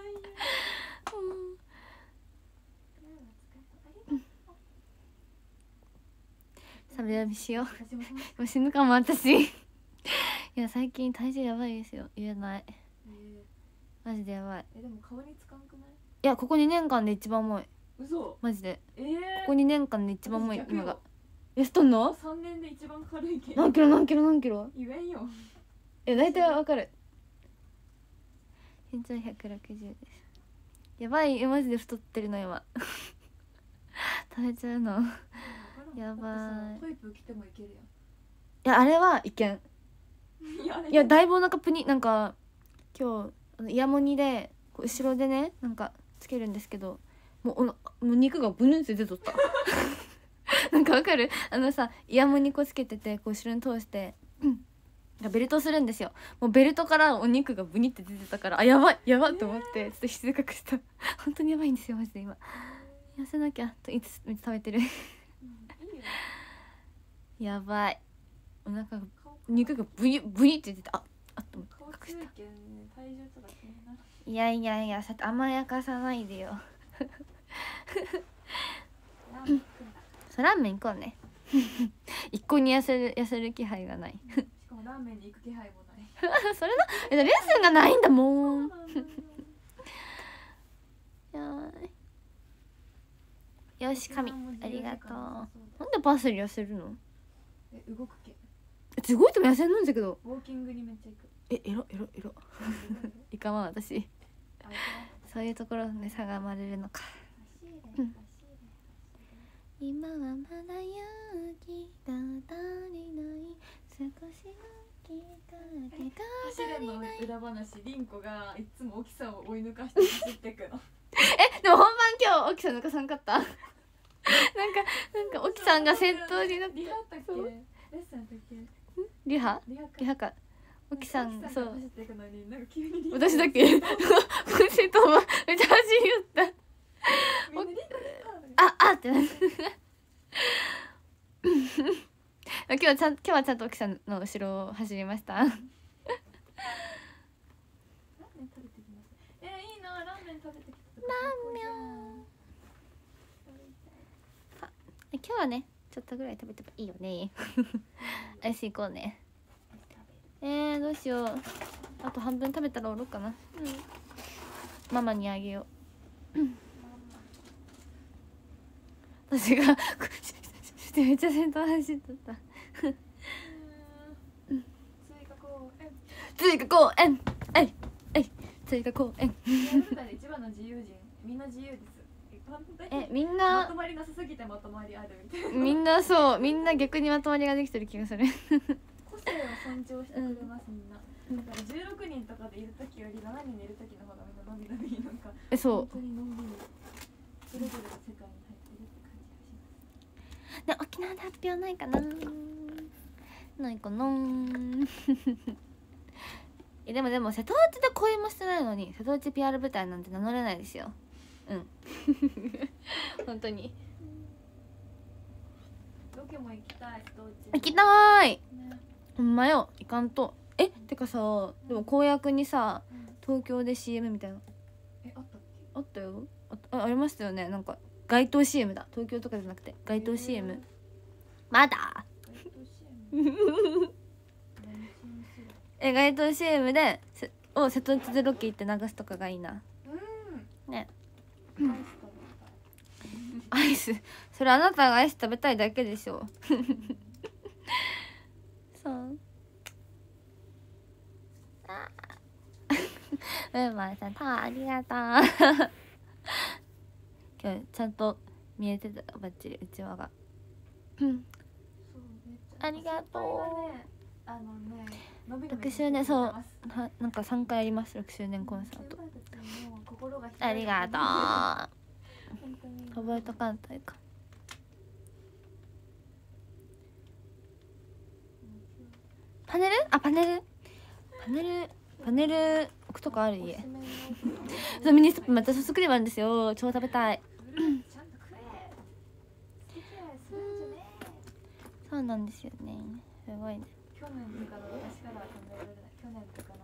サバ読みしよう。もう死ぬかも私いや最近体重やばいですよ、言えない、えー、マジでやばい。 えでも顔につかんくない？いやここにねんかんで一番重い。 嘘マジで、 えー、ここにねんかんで一番重い今が。えしとんの？ さんねんで一番軽いけど。 何キロ何キロ何キロ？ 言えんよ。 え大体わかる。身長ひゃくろくじゅうです。やばい、マジで太ってるの今食べちゃうのやばい。 トイプ着てもいけるやん。いやあれはいけん。いやだいぶお腹プニ、なんか今日あのイヤモニでこう後ろでねなんかつけるんですけど、もうおのもう肉がブヌンって出とったなんかわかる？あのさイヤモニこうつけててこう後ろに通して、うんベルトするんですよ。もうベルトからお肉がブニって出てたから、あやばいやばいと思ってちょっと静かくした。本当にやばいんですよマジで今。痩せなきゃといつめっちゃ食べてるやばい、お腹が肉がブニブニって出てた。ああっと思って隠した。いやいやいや、さて甘やかさないでよそうラーメン行こうね一向に痩せる痩せる気配がないしかもラーメンに行く気配もないそれな、えレッスンがないんだもんやよし神ありがとう。なんでパセリ痩せるの？ え動くけすごいとも痩せんのんだけど。 ウォーキングにめっちゃ行く。 えエロエロエロいかま私そういうところで差が生まれるのか、うん、今はまだ勇気が足りない少しのきっかけが走れんの裏話、リンコがいつも沖さんを追い抜かして走ってくのえでも本番今日沖さん抜かさんかったなんかなんか沖さんが先頭になって、 リハだっけ？レッスンだっけ？ リハ？ リハか。 リハか。沖さんそう。 私だけ。私とめっちゃ走り寄った。ああってなって。今日はちゃん今日はちゃんと沖さんの後ろを走りました。ラーメン食べてきました。えー、いいな、ラーメン食べてきた。 ラーメン。あ、今日はね、ちょっとぐらい食べてもいいよね。アイス行こうね。えー、どうしよう。あと半分食べたらおろうかな。うん。ママにあげよう。私がめっちゃ先頭走っとった。追加公園。えいえい追加公園。 一番の自由人。みんな自由です。 えみんなまとまりなさすぎてまとまりあるみたいな。 みんなそうみんな逆にまとまりができてる気がする。 個性を尊重してくれます、みんな。だからじゅうろくにんとかでいる時よりしちにんでいる時の方がみんなのびのびなんかえそう本当にのんびりそれぞれの世界に入ってるって感じがします。 で沖縄で発表ないかなないかなえでもでも瀬戸内で公演もしてないのに瀬戸内 ピーアール 舞台なんて名乗れないですよ。うん本当にロケも行きたい。 行きたい、ね、ほんまよ行かんと。えてかさでも公約にさ、うん、東京で シーエム みたいなえあったっけ？ あったよ。 あ, ありましたよね。なんか街頭 シーエム だ。東京とかじゃなくて街頭 シーエム、えー、まだえ街頭 シーエム でを瀬戸内でロケ行って流すとかがいいな。うんねアイスそれあなたがアイス食べたいだけでしょそううんまあさんありがとう今日ちゃんと見えてたバッチリうちわがうんありがとう。 あのねろくしゅうねんそうはなんかさんかいあります。ろくしゅうねんコンサートありがとう覚えとかんというかパネルあパネルパネルパネル置くとかある家。そうミニストップまたソフトクリームあるんですよ。超食べたい。そうなんですよね。すごいね。 去年とかの私からは考えられない。去年とかの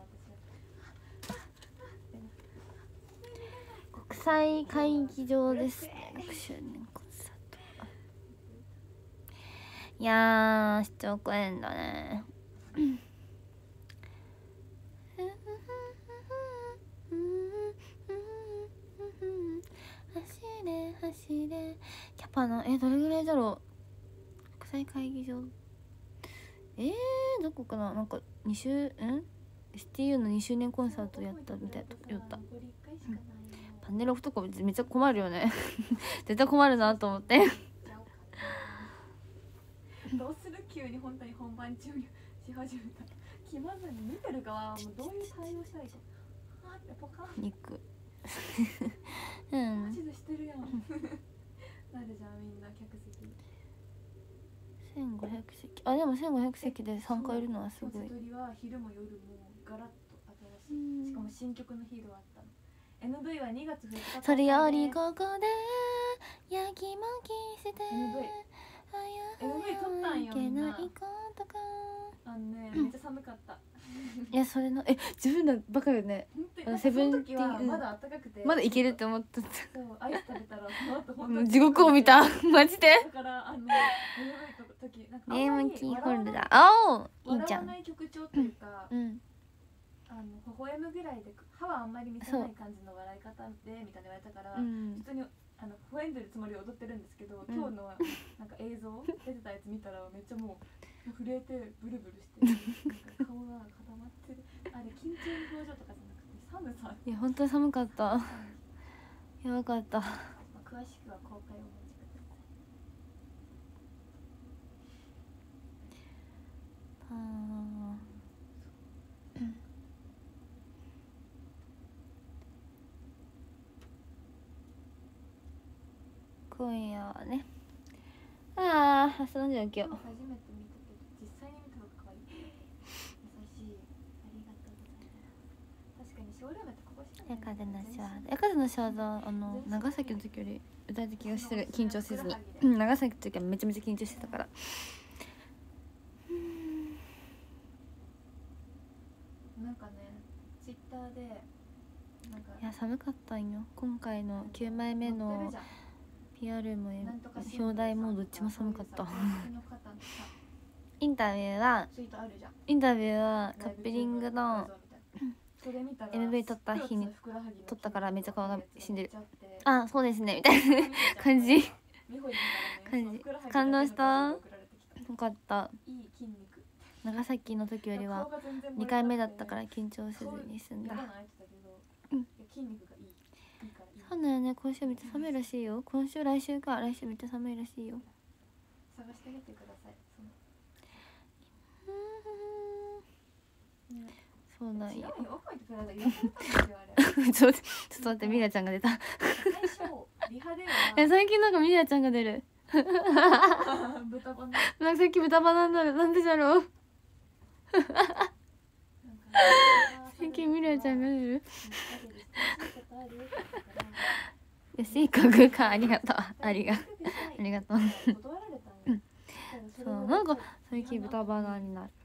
私は国際会議場ですね。ろくしゅうねんコンサート。いやー視聴公演だね。走れ走れキャパのえどれぐらいだろう。国際会議場えー、どこかな。なんかに週ん エスティーユー のにしゅうねんコンサートやったみたいなとこ言った、うん、パネル置くとこめっちゃ困るよね絶対困るなと思ってどうする急に本当に本番中にし始めたら気まずに見てる側はもうどういう対応したらいいかあってポカン肉うんマジでしてるやんなるじゃんみんな客席せんごひゃくせきあでもせんごひゃくせきで参加いるのはすごい。 瀬戸りは昼も夜もガラッと新しいしかも新曲のヒーローあったの。 エヌブイ はにがつふつかそれよりここでやきもきしてエヌブイ エヌブイ 撮ったんよみんな。あのねめっちゃ寒かったいやそれのえ自分らバカよね。 セブンティーンまだ暖かくてまだいけるって思ったそうアイス食べたらその後本当に地獄を見たマジで。 だからあの時なんかネームキーホルダーあおいいじゃん。 笑わない曲調というか、 うん、 あの微笑むぐらいで歯はあんまり見せない感じの笑い方でみたいな言われたから、うん、普通にあの微笑んでるつもりで踊ってるんですけど、うん、今日のなんか映像出てたやつ見たらめっちゃもう震えてブルブルしてなんか顔が固まってるあれ緊張の表情とかじゃなくて寒さ。 いや本当に寒かったやばかった、まあ、詳しくは公開をお待ちください。 あ今夜はねああ明日の状況。 初めて見たけど実際に見た方が可愛い優しいありがとうございます。確かにショールームってここしかない。 ヤカゼのシャワーヤカゼのシャワーあの長崎の時より歌えた気がしてる。緊張せずに、うん、長崎の時はめちゃめちゃ緊張してたから。 なんかねツイッターでなんかいや寒かったんよ今回のきゅうまいめの ピーアール も表題もどっちも寒かったインタビューはインタビューはカップリングの エムブイ 撮った日に撮ったからめっちゃ顔が死んでる。あそうですねみたいな感じ感じ感動した。よかった。長崎の時よりはにかいめだったから緊張せずに済んだ。うんそうだよね。今週めっちゃ寒いらしいよ。今週来週か来週めっちゃ寒いらしいよ。 探してみてください。 そうなんよ。 ちょっと待ってミラちゃんが出た。え最近なんかミラちゃんが出る。 豚バナ。 なんかさっき豚バナになるなんでだろう。最近ミラちゃんが出る。いや性格かありがとうありがありがとう。そうなんか最近豚バナになる。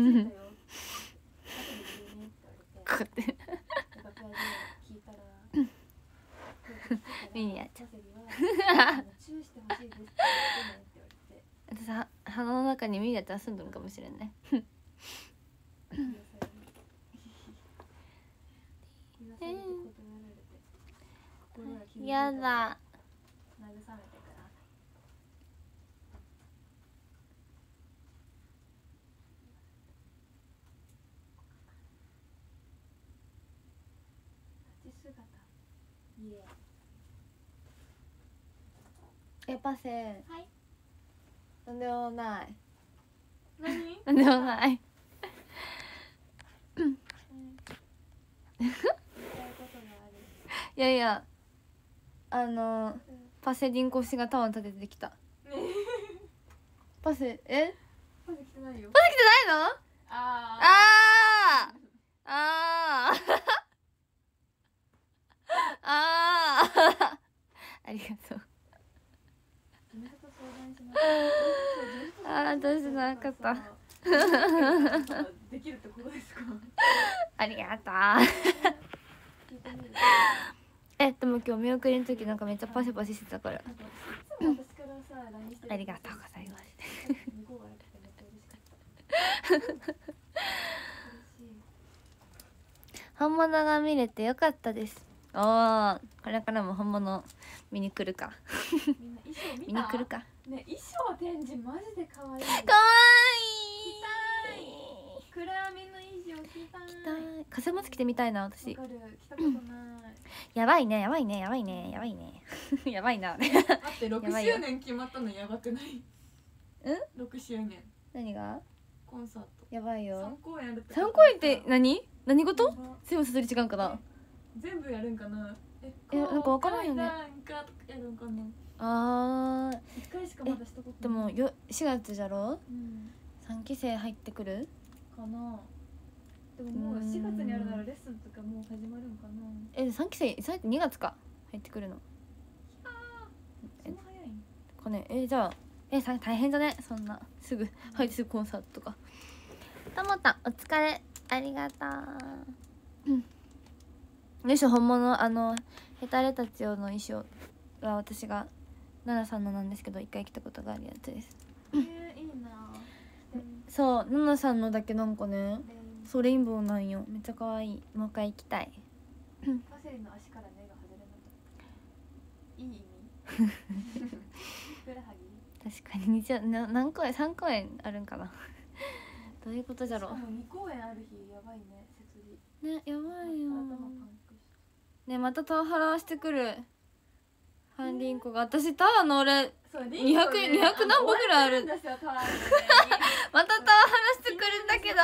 こうやってミリアちゃん私は鼻の中にミリアちゃん住んどるかもしれんね。やだえパセはいなんでもない何なんでもないいやいやあのパセリンコシがタワー立ててきた。パセえパセ来てないよ。 パセ来てないの？ ああーあーありがとう。 ああーどうしなかった。 できるってことですか？ ありがとう。えでも今日見送りの時なんかめっちゃパシパシしてたから。ありがとうございます。本物が見れてよかったです。おー、これからも本物見に来るか。 みんな衣装見た？ 見に来るか。 ね、衣装展示マジで可愛い。 可愛い。 着たい。暗闇の衣装着たい。着たい。 風もつけてみたいな私。 わかる。着たことない。 やばいね、やばいね、やばいね、やばいね。やばいな。 待ってろくしゅうねん決まったのやばくない？ うん？ ろくしゅうねん。何が？ コンサート。 やばいよ。 さん公演あるって。 さん公演って何？何事？全部すずり違うんかな？ 全部やるんかな。 え、なんかわからんよね。 なんかやるんかな。 ああ。 一回しかまだしたことない。 でもよしがつじゃろ？ うん。 三期生入ってくる？ かな。でももうしがつにあるならレッスンとかもう始まるんかな。 え、三期生さにがつか入ってくるの。 ああ。そんな早いん？ かね。え、じゃあえさ大変だね。そんなすぐ入ってすぐコンサートとか。ともたお疲れ。ありがとう。うん。よいしょ本物あのヘタレたち用の衣装は私が奈々さんのなんですけど一回着たことがあるやつです。 えー、いいな。 そう奈々さんのだけなんかねそうレインボーなんよ。めっちゃ可愛い。もう一回行きたい。 パセリの足から根が外れなかった。いい意味？ふくらはぎ？ 確かににな何公演さん公演あるんかな。どういうことじゃろう。 しかもに公演ある日やばいね設備。ねやばいよ。 頭パンクした。 ねまたタワハラしてくる。ハンリンコが私タワーの俺にひゃくにひゃく何本ぐらいある。またタワハラしてくるんだけど。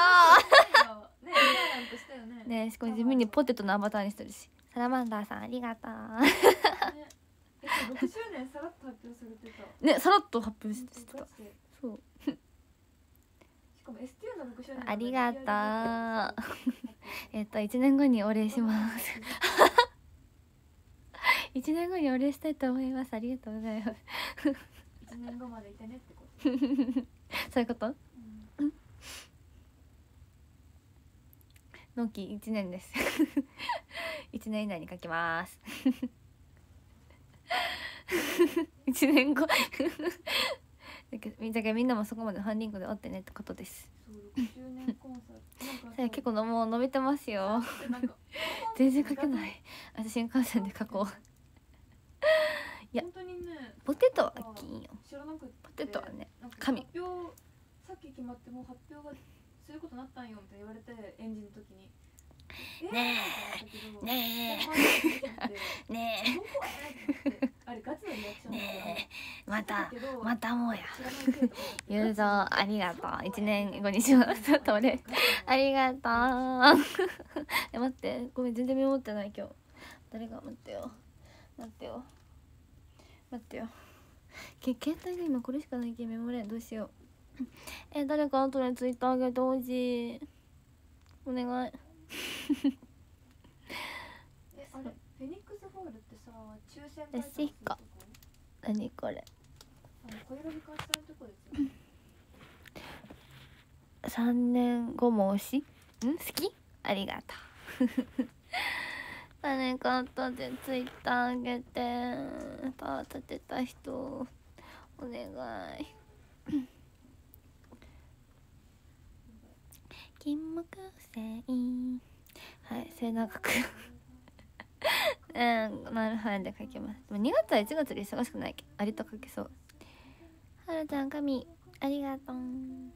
ねしかも地味にポテトのアバターにしてるし。サラマンダーさんありがとう。 ろくしゅうねんさらっと発表されてた。 ねさらっと発表してた。そう。 しかも エスティー のろくしゅうねん。 ありがとう。えっといちねんごにお礼します。いちねんごにお礼したいと思います。ありがとうございます。 いちねんごまでいてねってこと。 そういうこと？うん。納期いちねんです。いちねん以内に書きます。いちねんご。だけどみんなもそこまでハンリングでおってねってことです。 そうろくしゅうねんコンサート。 結構のもう伸びてますよ。全然書けない。私新幹線で書こう。いや本当にねポテトは金よ。 知らなくてポテトはね神。発表さっき決まってもう発表がすることなったんよって言われてエンジンの時に。 ねえねえねえあれガチのリアクションねえまたまたもうやゆうぞありがとういちねんごにしますちょっと俺ありがとうえ待ってごめん全然メモってない今日誰が待ってよ待ってよ待ってよけ携帯が今これしかないけどメモれんどうしようえ誰か後でツイッターあげてほしいお願いえあれフェニックスホールってさ抽選会とかするとこ？ 何これ？ あの小選び会するとこですよ。 三年後も推し？ん好き？ありがとう。誰か後でツイッターあげてパー立てた人お願い。金木犀はい末永くうんなるほどで書きます。でもにがつはいちがつで忙しくないけどありと書けそう。はるちゃん神ありがとう。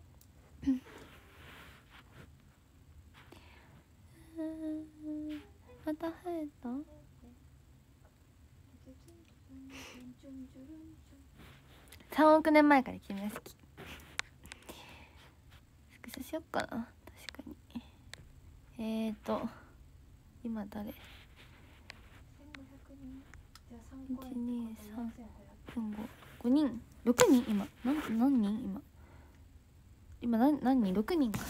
また増えた？さんおくねんまえから君が好き。スクショしよっかな。確かにえーと今誰？いちにさんよんごごにんろくにん今何何人今今何何人ろくにんか。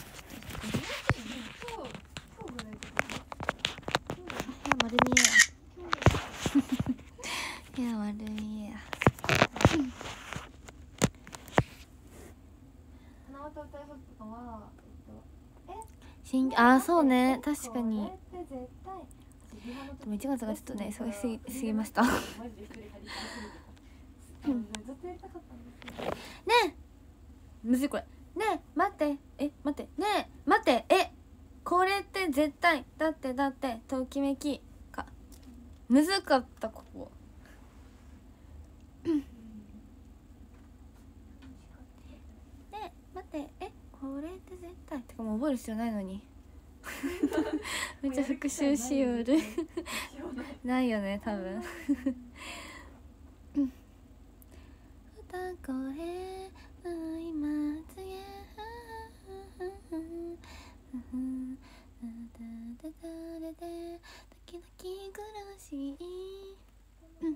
丸見えや。 いや悪いや花歌歌いほっとかはえっと新あそうね確かに。 これって絶対でもいちがつがちょっとね忙しすぎすぎました。 マジで一人張り切りすぎてた。ずっとやりたかったんですけど。 ねえむずいこれ。ねえ待ってえ待ってねえ待ってえこれって絶対だってだってときめきかむずかったここ。ねえ待ってえこれって絶対てかもう覚える必要ないのにめっちゃ復習しよるないよね多分歌声今つげ時々苦しいうん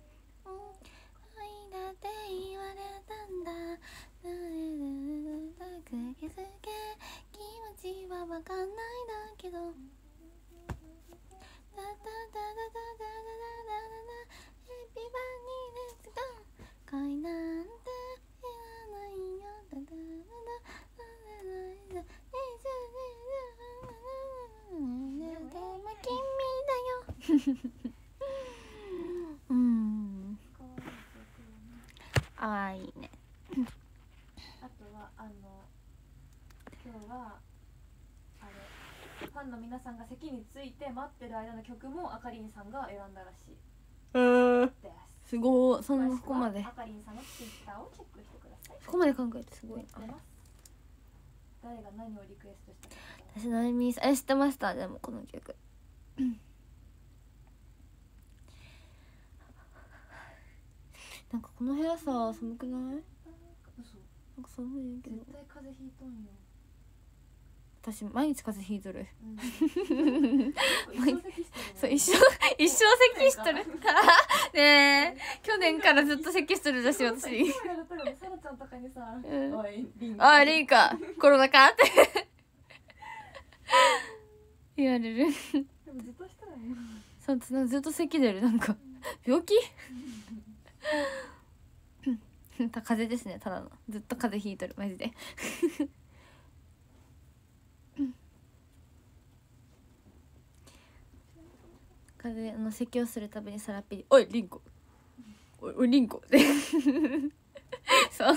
愛だって言われたんだ気づけ気持ちはわかんないだけどダダダダダダダダダエビバニーレッツゴー恋なんて言わないよダダダダダダダダダでも君だようんああいいねあとはあの今日はあれファンの皆さんが席について待ってる間の曲もあかりんさんが選んだらしいえー、 です。 すごいそんなここまであかりんさんのツイッターをチェックしてください。 そこまで考えてすごいな。 誰が何をリクエストしたか私なみにさえ知ってましたでもこの曲なんかこの部屋さ寒くない？ 嘘なんか寒いけど絶対風邪ひいとんよ。 私毎日風邪ひいとる、 うん、 そう一生一生咳しとるねえ去年からずっと咳しとるだし私にサラちゃんとかにさ、 うん、 おいリンああリンかコロナかって言われる。 でもずっとしたらねそうずっと咳出るなんか病気風邪ですねただのずっと風邪ひいとるマジで風邪の咳をするたびにさらっぴり「おいリンコおいおいリンコ」ってそう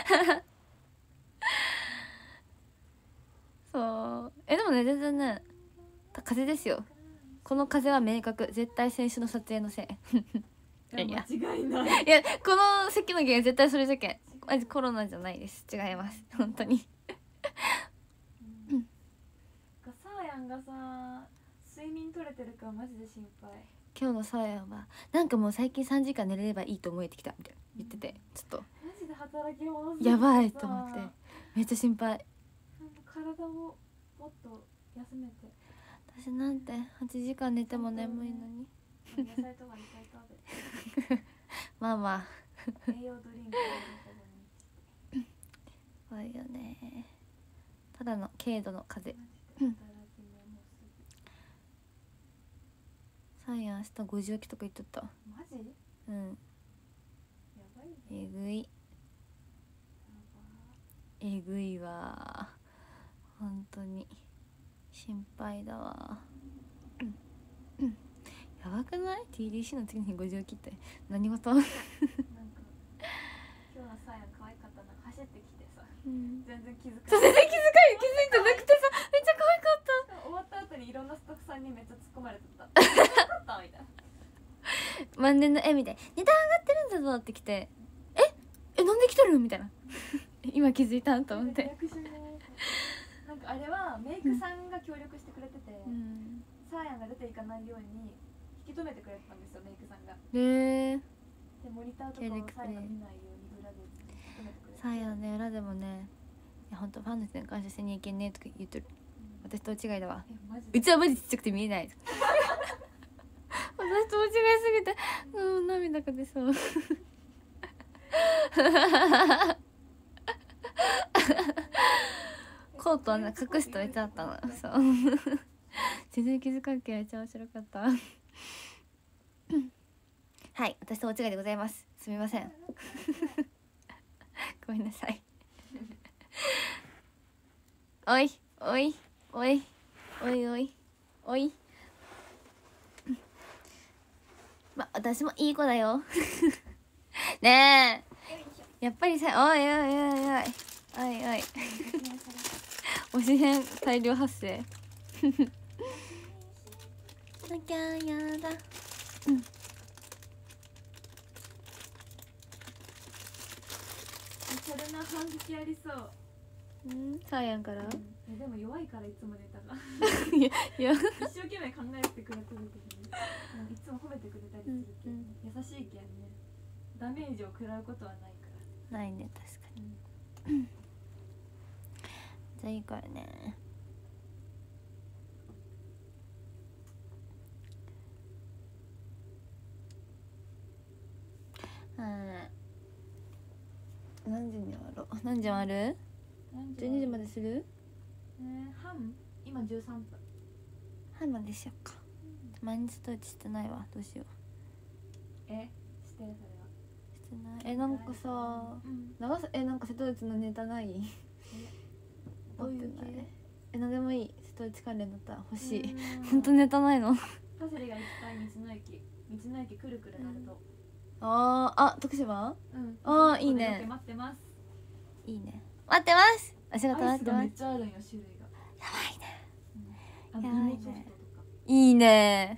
そうえでもね全然ね風邪ですよこの風邪は明確絶対先週の撮影のせいいや間違いないいやこの席の原因絶対それじゃけんマジコロナじゃないです違います本当にうん、サーヤンがさ睡眠取れてるかマジで心配。 今日のサーヤンはなんかもう最近さんじかん寝れればいいと思えてきたみたいな言っててちょっとマジで働き者やばいと思ってめっちゃ心配。 体をもっと休めて私なんてはちじかん寝ても眠いのに野菜とかいっぱい食べてまあまあ栄養ドリンク怖いよねただの軽度の風邪サイヤン明日ごじ起きとか言っとった。 マジ？ うん。 やばいね。 えぐい。えぐいわ。本当に心配だわ。うんうん。やばくない？ ティーディーシー の次の日ごじ起きって何事？なんか今日のサイヤン可愛かったな走ってきてさ、 うん、 全然気づかない。全然気づかない気づいてなくてさめっちゃ可愛かった。 終わった後にいろんなスタッフさんにめっちゃ突っ込まれてた。みたいな。 万年の絵みたいネタ上がってるんだぞってきてええなんで来てるみたいな今気づいたと思って。 なんかあれはメイクさんが協力してくれてて、うん、サーヤンが出ていかないように引き止めてくれてたんですよメイクさんが。へえ。でモニターとかをサーヤンが見ないように裏で引き止めてくれて。サーヤンね裏でもねいや本当ファンの人に感謝せにいけんねとか言ってる。うん、私と違いだわ。うちはマジちっちゃくて見えない。私と違いすぎてうん涙が出そうコートはね隠しておいてあったのそう全然気づかんけめっちゃ面白かったははい、私と大違いでございます。すみませんごめんなさいおいおいおいおいおいおいま、私もいい子だよねえ、やっぱりさ、おいおいおいおいおいおい推し変大量発生なきゃやだ。うん。 それな反撃ありそう。 うん、サーヤンから。 うん、でも弱いからいつもネタが。 いやいや。 一生懸命考えてくれてるけどね。いつも褒めてくれたりするけど、ね、うん、優しいけんね。ダメージを食らうことはないから。 ないね、確かに。うん、じゃあいいからね。うん。何時に終わろう。何時終わる？じゅうにじまでする？ えー、半？今じゅうさんぷん。 半までしよっか。うん、毎日統一してないわ。どうしよう。 え、してるそれは。 してない。え、なんかさ、うん、長さえなんか瀬戸内のネタない？ どういう系？ え、なんでもいい。瀬戸内関連だったら欲しい。本当ネタないの？ パセリが行きたい道の駅。道の駅くるくるなると。 うん、あーあ、徳島？うん。ああ、いいね。 待ってます。 いいね。待ってます。お仕事待ってます。 めっちゃあるんよ、種類が。 やばいね。 うん、やばいね。 いいね。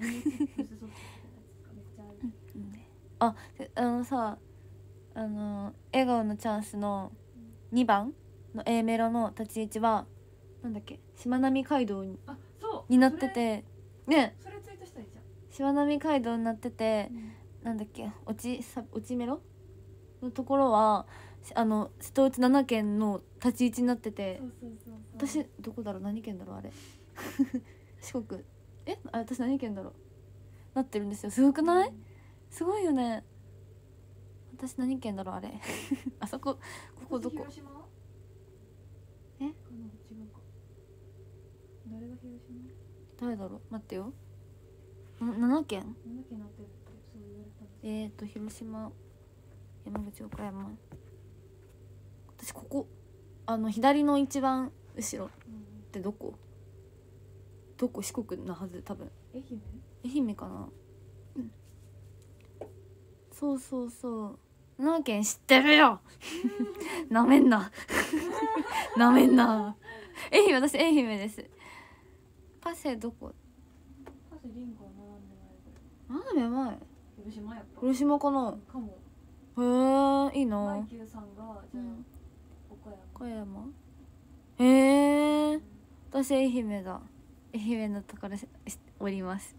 あ、あのさ、あの笑顔のチャンスのにばんの A メロの立ち位置はなんだっけ、しまなみ海道にになっててね。 それツイートしたいじゃん。 しまなみ海道になってて、うん、なんだっけ、落ちさ落ちメロのところはあの瀬戸内ななけんの立ち位置になってて、 そうそうそうそう、 私どこだろう、何県だろうあれ四国、えあ私何県だろうなってるんですよ。すごくない？うん、すごいよね。私何県だろうあれあそこ、ここどこ？ 広島？え？かな、違うか。誰が広島？ 誰だろう、待ってよ。なななけん？ななけんなってるってそう言われたんです。 えーと広島、山口、岡山。私ここあの左の一番後ろってどこ？どこ？四国なはず多分。 愛媛？ 愛媛かな。うん。そうそうそう。ななけん知ってるよ。なめんな。なめんな。愛媛、私愛媛です。パセどこ？ パセリンコは並んでないぐらい。 斜め前。 広島やっぱ。 広島かな。 かも。 へえ、いいな。 マイキューさんがじゃあ、うん、岡山。 岡山。へえ、うん、私愛媛だ。愛媛のところおります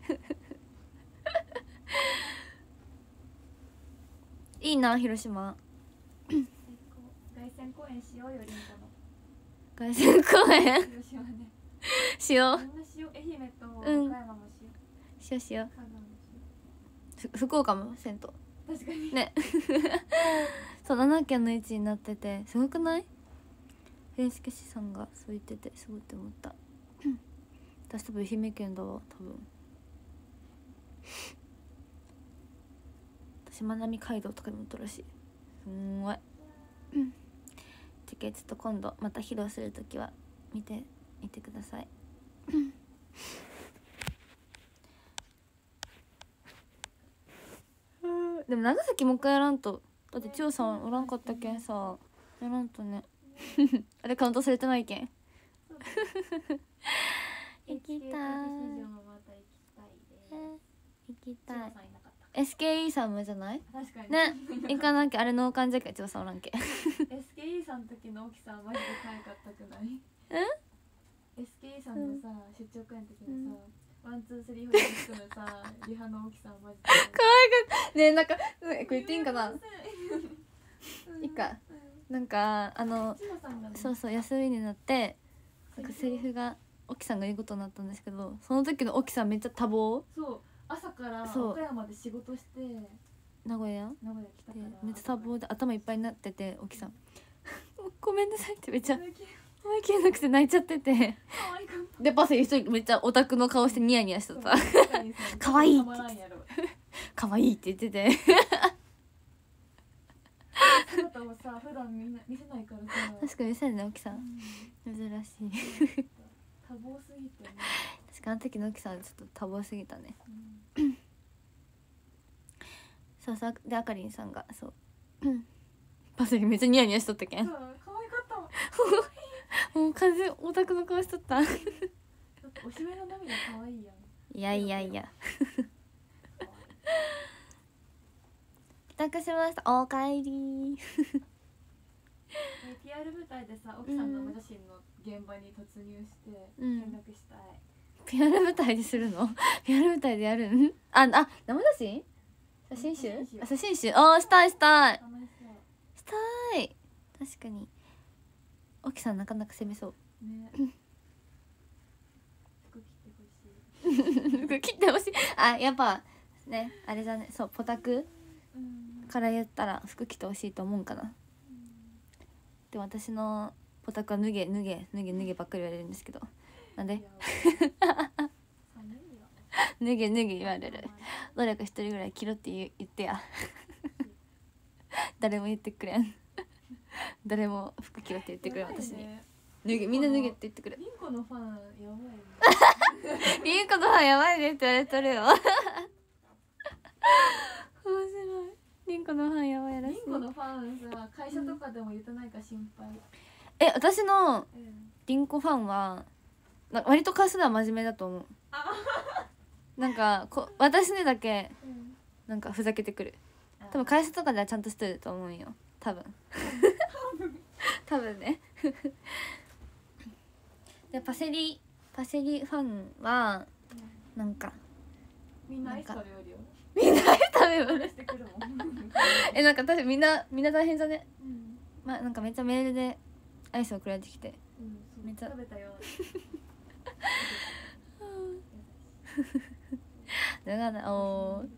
いいな広島。 凱旋公演しようよ、リンコの凱旋公演広島ねしよう。 みんなしよう。愛媛と岡山もしよう、うん、 しようしよう。福岡もせんと。 確かにねそう、ななけんの位置になっててすごくない？平助士さんがそう言っててすごいって思った私多分愛媛県だわ多分。しまなみ海道とかにも行ったらしい。すんごいチケット今度また披露するときは見てみてくださいでも長崎もう一回やらんと。だって千代さんおらんかったけんさ、やらんとねあれカウントされてないけん行きたい行きたい。エスケーイー さんもじゃない？ 確かにね、行かなきゃ。あれ農館じゃけん千代さんおらんけんエスケーイー さんの時の沖さんマジで可愛かったくない？ えエスケーイー さんのさ、うん、出張会の時のさ、うん、ワンツースリーフォーシックスのさリハの沖さんマジで可愛かったね。なんかこれ言っていいんかな。いいか、なんかあの、ね、そうそう休みになってなんかセリフが沖さんが言うことになったんですけど、その時の沖さんめっちゃ多忙。 そう朝から岡山で仕事して名古屋名古屋来たからめっちゃ多忙で頭いっぱいになってて、沖さんごめんなさいってめっちゃ思い切れなくて泣いちゃっててでパセ一人めっちゃオタクの顔してニヤニヤしてた。かわいいって可愛いって言ってて姿をさ普段みんな見せないからさ。 確かに見せるね、沖さん、うん、珍しい多忙すぎてね。 確かあの時の沖さんちょっと多忙すぎたね、うん、そうそう。であかりんさんがそうパセリめっちゃニヤニヤしとったけん。 そう可愛かったもう完全オタクの顔しとったおしめの涙可愛いやん。 いやいやいや帰宅しました、おかえりピーアール 舞台でさ、奥さんの生写真の現場に突入して見学したい、うん、 ピーアール 舞台でするのピーアール 舞台でやるんあ、あ、生写真写真集あ、写真集あー、したいしたいしたい。確かに沖さんなかなか攻めそうね服切ってほしいあ、やっぱね、あれだね、そう、ポタクから言ったら服着てほしいと思うんかな、うん、で私のポタクは脱げ脱げ脱げ脱げばっかり言われるんですけど、なんで脱げ脱げ言われる。誰か一人ぐらい着ろって言言ってや誰も言ってくれん誰も服着ろって言ってくれん、私に脱げみんな脱げって言ってくれ。 リンコのファンやばいねリンコのファンやばいねって言われとるよ面白い。リンコのファンやばいらしい。 リンコのファンさ、会社とかでも言ってないか心配、うん、 え、私のリンコファンは割と数は真面目だと思うなんかこ私にだけなんかふざけてくる。多分会社とかではちゃんとしてると思うよ、多分多分ねでパセリパセリファンはなんかみんなアイス食べよるよ。 みんなアイス食べよるしてくるもんえ、なんか私みんなみんな大変じゃね、 うん、 まあなんかめっちゃメールでアイス送られてきて、 うん、めっちゃ食べたよだからおー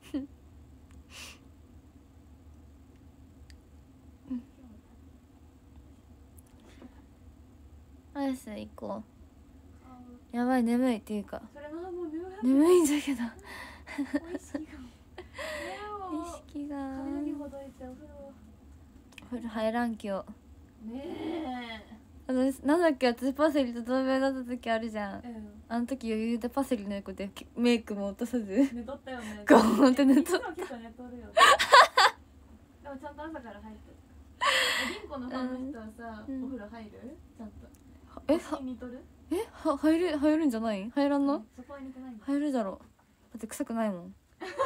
アイス行こう。やばい、眠いっていうかそれな、もう眠眠いんだけど意識が意識が髪の毛ほどいてお風呂お風呂入らんきょねえ。 私なんだっけ、私パセリと同盟だった時あるじゃん、うん、あの時余裕でパセリの横でメイクも落とさず寝とったよね。 ゴーンって寝とった。 結構寝とるよでもちゃんと朝から入ってる。リンコのファンの人はさ、うん、お風呂入るちゃんとえは似とるえは入る入るんじゃない？入らんの？うん、 そこは似てないんだ。 入るだろ。だって臭くないもん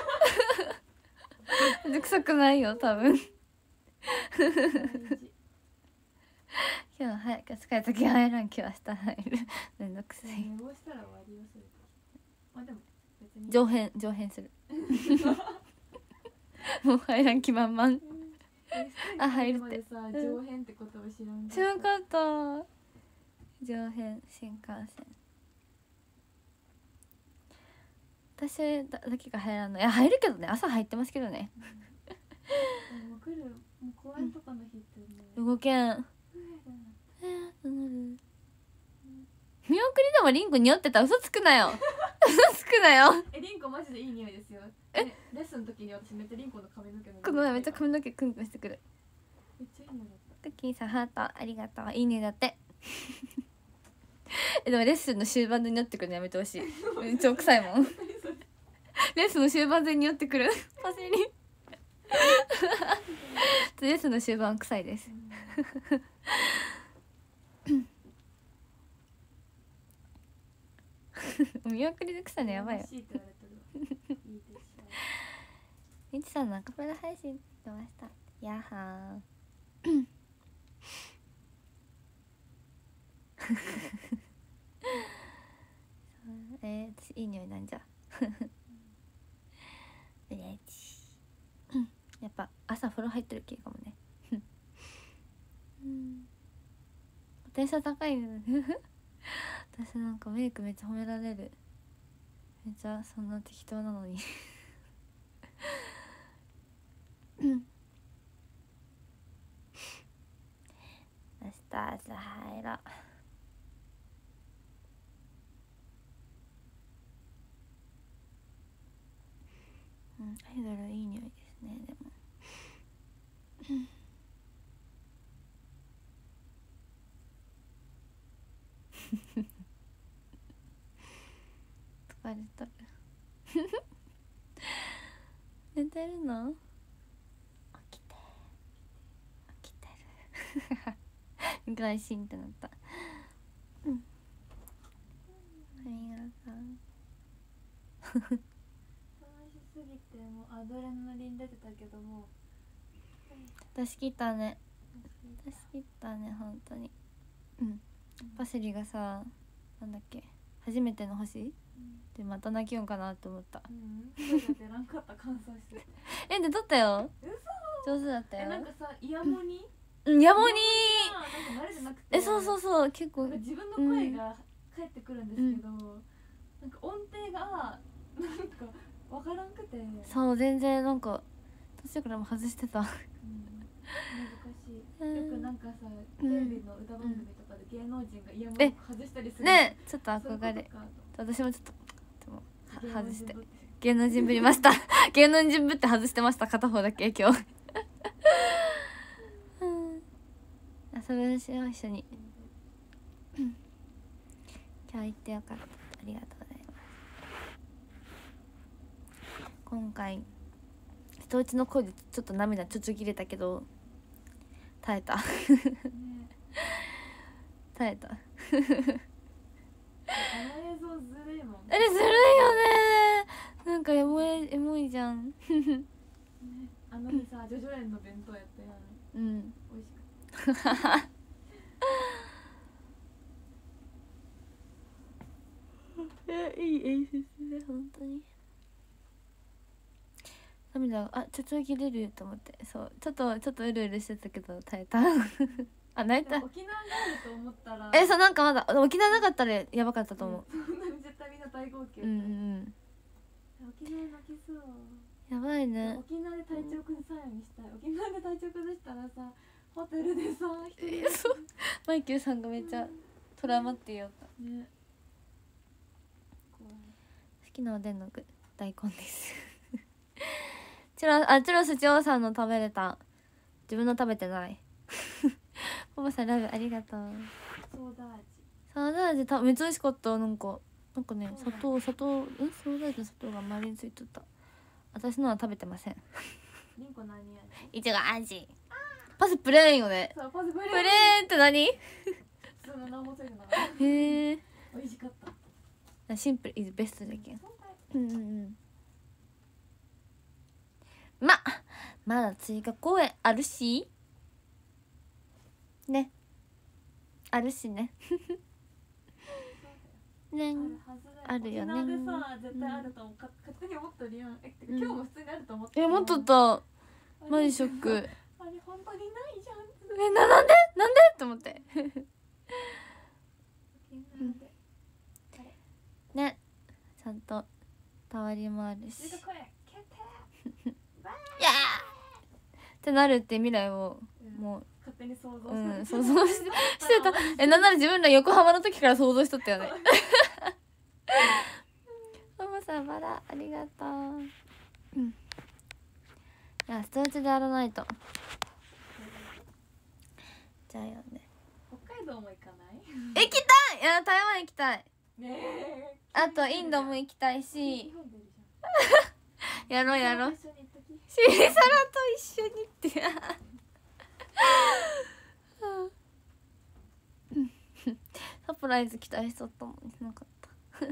だって臭くないよ多分今日早く疲れた時入らん、今日明日入るめんどくさい。 寝坊したら終わりよそれ。まあでも別に上辺上辺するもう入らん気満々あ、入るって。 上辺ってことを知らんかった。 知らんかった。上辺新幹線。私だけが入らんの。いや入るけどね、朝入ってますけどね。 うん、もう来る、もう公園とかの日ってね。 動けん。えー、なる。見送りでもリンコ匂ってたら嘘つくなよ嘘つくなよ。 え、リンコマジでいい匂いですよ。え、レッスンの時に私めっちゃリンコの髪の毛のこの前めっちゃ髪の毛クンクンしてくる。 めっちゃいい匂いだった。 クッキーさんハートありがとう、いいねだってえ、でもレッスンの終盤で匂ってくるのやめてほしいめっちゃ臭いもんレッスンの終盤で匂ってくるパセリレッスンの終盤臭いです見送りで臭いのやばいよみちさんのアカペラ配信出ました。やはーえー、私いい匂いなんじゃうれしやっぱ朝風呂入ってる系かもねうんポテンシャル高いね私なんかメイクめっちゃ褒められる。めっちゃそんな適当なのにうん明日朝入ろう。う 、アイドルいい匂いですね。でも疲れとる寝てるの？起きて起きてる外心ってなった。うん、ありがとう楽しすぎてもうアドレナリン出てたけども出し切ったね。出し切ったね本当に。うん。パセリがさ、なんだっけ、初めての星、うん、でまた泣きよんかなと思った。 うん。声が出らんかった乾燥して。 えで撮ったよ。 嘘。 上手だったよ。 えなんかさイヤモニ？ うん、イヤモニー。なんか慣れてなくて。 えそうそうそう結構自分の声が返ってくるんですけど、うん、なんか音程がなんかわからんくて。 そう全然なんか途中からも外してた。うん、 難しい。よくなんかさテレビの歌番組とかで芸能人がイヤモニ外したりするね。ちょっと憧れ。 私もちょっとでも外して芸能人ぶりました芸能人ぶって外してました片方だけ今日遊びましょう一緒に今日行ってよかった。ありがとうございます。今回人打ちの声でちょっと涙ちょちょぎれたけど耐えた耐えたあの映像ずるいもん。 あれずるいよね。なんかエモいエモいじゃんね、 あの日さジョジョ園の弁当やったやん。うん美味しかったえいい演出ね本当に。涙あちょちょぎれると思って、そうちょっとちょっとうるうるしてたけど耐えたあ泣いた。 沖縄があると思ったらえそうなんかまだ沖縄なかったらやばかったと思う。 そんなに絶対みんな大号泣。 うんうん沖縄泣きそう。 やばいね。 沖縄で体調崩さないようにしたい。沖縄で体調崩したらさホテルでさ一人で、 えそうマイケルさんがめっちゃトラウマって言おったね。好きなおでんの具大根ですチュロあチュロス千代さんの食べれた。自分の食べてないパパさんラブありがとう。 ソーダ味ソーダ味ためっちゃ美味しかった。なんかなんかね砂糖砂糖うんソーダ味の砂糖が周りについてた。私のは食べてません。 リンコ何味？ いちご味。パスプレーンよね。 そうパスプレーン。 プレーンって何？ その何もついてない。へえ。 美味しかった。 シンプルイズベストだけん。うんうんうん。ままだ追加公演あるしね。あるしねねあるよね。 沖縄でさ絶対あると思う、うん、勝手に思っとるやん。え、今日も普通にあると思ってた。 え、思っとった。マジショック。 あれ本当にないじゃん。 え、な、なんでなんでって思ってね、ちゃんとたわりもあるしいやってなるって未来をもう勝手に想像して、うん、想像ししてた。え、なんなら自分ら横浜の時から想像しとったよねママさんバラありがとう。うん、いやストレッチでやらないと。じゃあよね。 北海道も行かない？ 行きたい。いや台湾行きたいね。えあとインドも行きたいしやろうやろう。シリサラと一緒にってサプライズ期待しとったもんなかった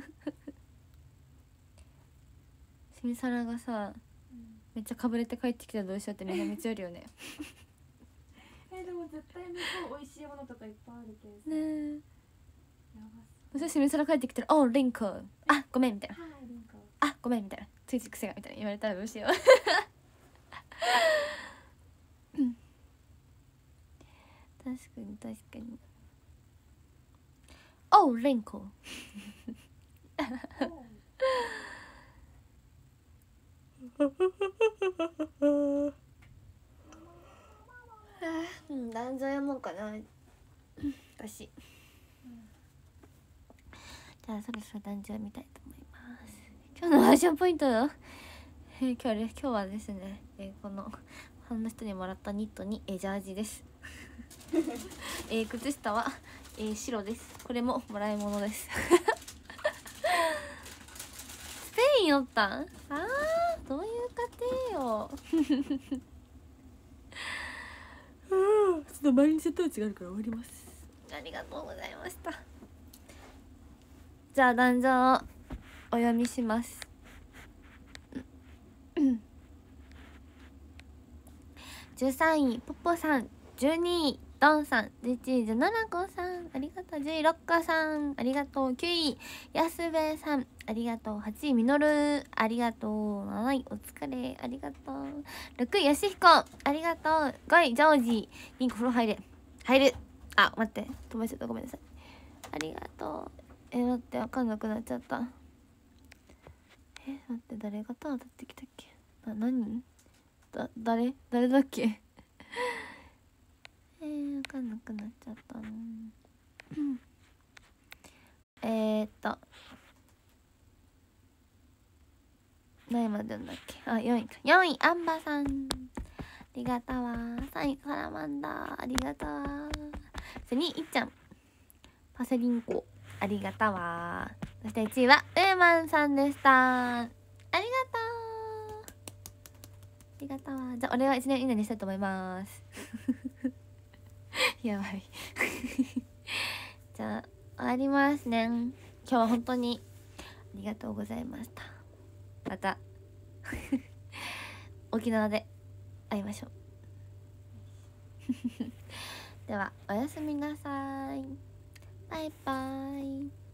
シミサラがさ、うん、めっちゃかぶれて帰ってきたらどうしようってみんなめっちゃあるよねえでも絶対向こう美味しいものとかいっぱいあるけどねえ。そしてシミサラ帰ってきたら「おうリンコあごめん」みたいな「あごめん」みたいな「ついつい癖が」みたいな言われたらどうしよう確かに確かに「おうリンコ」うん、男女読もうかな私、うん、じゃあそろそろ男女見たいと思います。今日のファッションポイントよ今日は今日はですね、えー、このファンの人にもらったニットに、えー、ジャージです。えー、靴下は、えー、白です。これももらい物です。スペインおったん？あー、どういう家庭よ。ちょっと毎日トーチがあるから終わります。ありがとうございました。じゃあ壇上をお読みします。じゅうさんいポポさん、じゅうにいドンさん、じゅういちいじゅうななこさんありがとう、じゅういろっこさんありがとう、きゅうい安部さんありがとう、はちいみのるありがとう、なないお疲れありがとう、ろくいよしひこありがとう、ごいジョージリンク風呂入れ入る、あ待って飛ばしちゃった、ごめんなさい、ありがとう。え待って分かんなくなっちゃった。え待って誰がターン当たってきたっけな、何だ誰誰だっけえー、分かんなくなっちゃったな。えーっと何位まで読んだっけ。あよんいか。よんいアンバさんありがとうわ。さんいサラマンダーありがとうわ。にいいっちゃんパセリンコありがとうわ。そしていちいはウーマンさんでした。ありがとうありがとうわ。じゃあ俺はいちねん以内にしたいと思います。やばい。じゃあ終わりますね。今日は本当にありがとうございました。また沖縄で会いましょう。ではおやすみなさい。バイバイ。